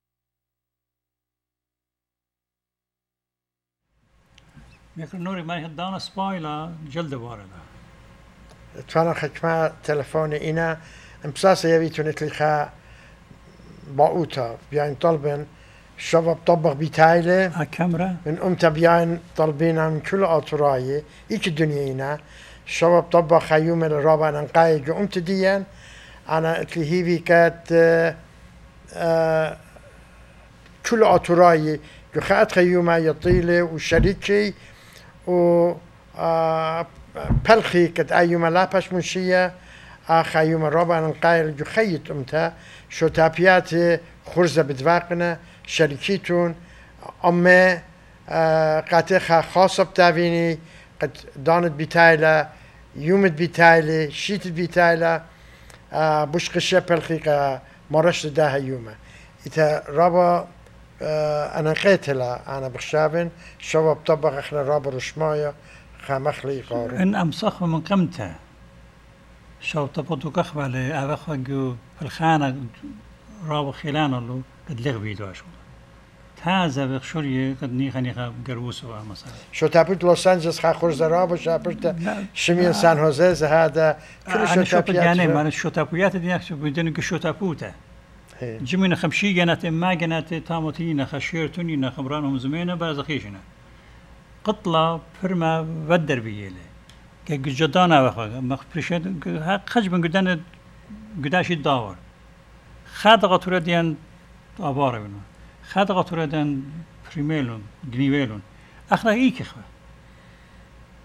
میکر نوری من هدانا سپایلا جلد وارده. تفانا خكما تلفون إنا امساسا يبيتون اتلخا باوتا بيان طلبن شباب طبق بيتايله الكاميرا من امتا بيان طالبين من كل اطرايه ايش الدنيا هنا شباب طبق خيوم الرابع نقاي جو امتا ديان انا اتلي هيفي كات آه آه كل اطرايه جو خات خيومه يطيله وشريكي و آه بلخي كت ايوم لابش منشيه اخ ايوم الرابع نقاي جو خيط امتا شو تابيات خرزه بدواقنا شركيتون أما قاتخا خاصة بتاعيني قد دانت بتاعلا يومت بتاعلا شيت بتاعلا بوش قشة بالخيقة مرشت ده يومه إذا رابا أنا قاتلة أنا بخشابن شباب طبق إحنا رابا رشمايا خامخلي قارن إن أمسخ من قمته شو طبقتو كخبالي أبخا جو في الخانة رابا خلانه له قد لغوي دواش هذا بخشوري قد نيخا نيخا قروسه مثلا شو تابوت لوس أنجلس خا خرز رابا شابرت شمين سان هوزيز هذا كل شو تابوت يعني ما شو تابويات دي شو بدون كشو تابوته جمينا خمشي جنات ما جنات تاموتينا خشيرتونينا خبرانهم زمينا بازخيشنا قطلة فرما بدر بيله كجدانا وخا مخبرشات خج من قدان قداش الداور خاد قطورة ديان آباره بنا خاد قطورة ديان پریمیلون گنیویلون اخنا ای که خو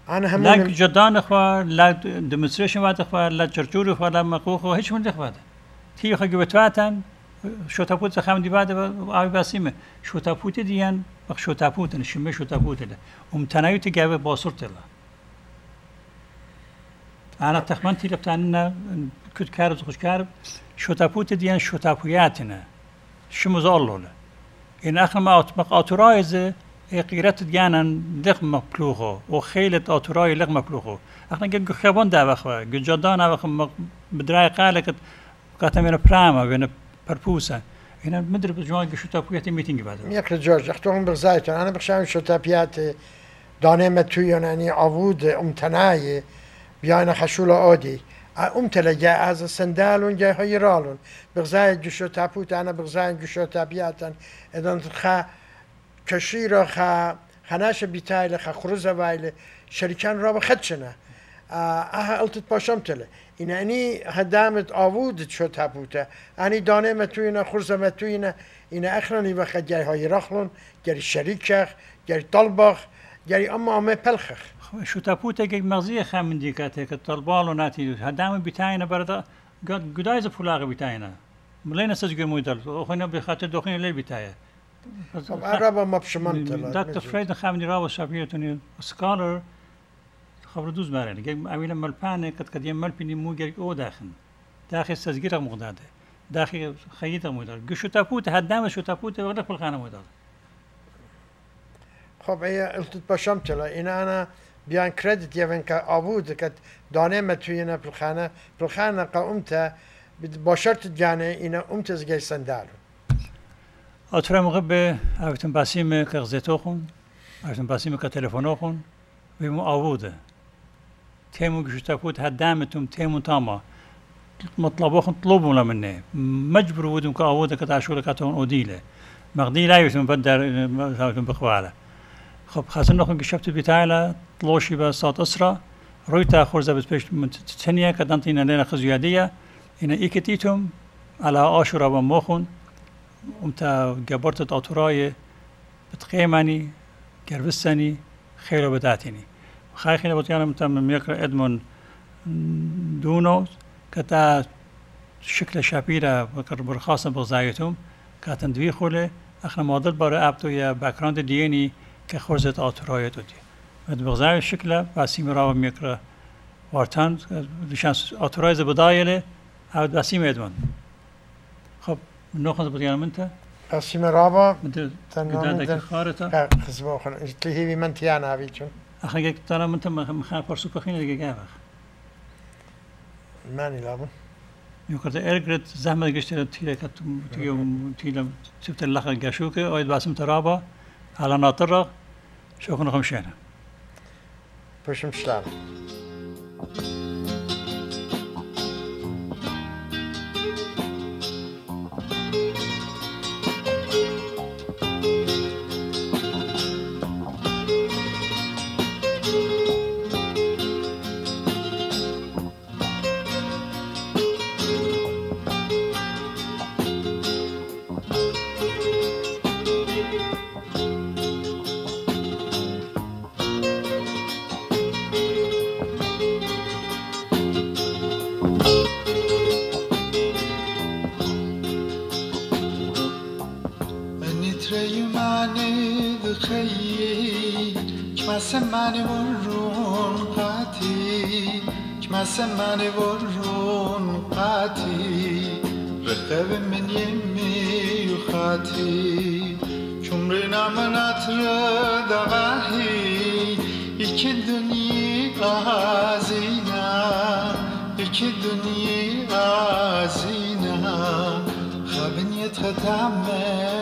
أنا هم لا جدان خوا لا دمسريشن وقت خوا لا چرچور خوا لا مقو خوا هیچ من خوا تي خوا گبتواتن شو تابوت خام دي بعد آبی باسیمه شو تابوت دیان بخ شو تابوت نشمه شو تابوت له ومتنايت جاب باصرت له أنا تخمنت اللي بتاعنا كنت كارب خوش كارب شو تابوت دیان شو تابوياتنا شو مزالله له إن آخر ما أطبق أطرايزه قيرت ديانا لغم مبلوغه وخيلة أطراي لغم مبلوغه احنا قد خبون دا بخوا قد جدانا بخوا بدراي قالك قاتمين براما بين بربوسا هنا مدري بجوان شو تابويات ميتينج بعد ياك جورج اختهم بغزايتون انا بخشاوي شو تابيات دانه تويون يعني عوود امتناي بيانا خشوله عادي امتلا جاء از سندالون جاء هيرالون بغزاي جشو تابوت انا بغزاي جشو تابياتن اذا خا كشيرة خا خناش بيتايل خا خروزة بايل شركان رابع خدشنا اه قلت باشمتله إن أني هدامت آوود شو تابوته أني دانه متوينه خرزة متوينه إن أخرني وقت جاي هاي رخلون جاي شريكخ جاي طلبخ جاي أما أما بلخخ شو تابوته جاي مغزية خامن ديكاته كطلبالو ناتي هدام بيتاينه بردا قد قدايز فلاغ بيتاينه ملينا سجل مودل أخونا بخاطر دخين لي بيتايه طب أربعة ما بشمنتله دكتور فريد خامني رابو شابيتوني سكالر خبر دوز بارين جاي أويلا ملبانة قد قد يم ملبني مو جاي أو داخل داخل سجيرة مقدادة داخل خيطة مودال شو تابوت هدام شو تابوت ولا كل خانة مودال خب هي قلت باشمتله إن أنا بيان كريدت يفن كأبود كت دانه متوينه بالخانة بالخانة قامته باشرت جانه إن أمت زجاي سندالو أترى مغبة أفتن باسيم كغزتوخون أفتن باسيم كتلفونوخون بمو أوده تيمو جشتاكوت هدامتهم تيمو تاما مطلبوخن طلبوا لمنه مجبر ودهم كأوده كتعشوله كتون أوديله مغدي لا يفتن بدر يفتن بخواله خب خاصن نخون كشفت بتاعله طلوشي بساط أسرة رويتا خرزة بسبيش من تنية كدانتين لنا خزيادية إن إيكتيتهم على آشورا وموخون ومتا جبرت أطراي بتقيمني جربسني خير بداتني خاي خير بتيانا متا ميقرأ إدمون دونو كتا شكل شابيرة بكر خاصة بغزايتهم كاتن دوي خوله اخنا مودل بارا ابتو يا باكراند ديني كخرزة أطراي تودي مد بغزاي شكله باسيم راو ميقرأ وارتان لشانس أطراي زبدايله او باسيم إدمون خب ناخذ بطيان منته قسم رابع منته تنام قدادك خارطة خزبو خن تلهي بمن تيانا هبيتون أخي جيك ترى منته مخان فرسو بخينه دقيقة جابخ ماني لابن يقول إيرجرت زحمة قشتة تيلا كت تيجي تيلا شفت اللحظة جاشوكة أويد باسم ترابة على ناطرة شو كنا خمشينا بشم سلام Mani vorrun qati kmas mani vorrun qati رقب من يمي وخاتي cumrina manat dagahi iki dünya azina iki dünya azina خابن يتختم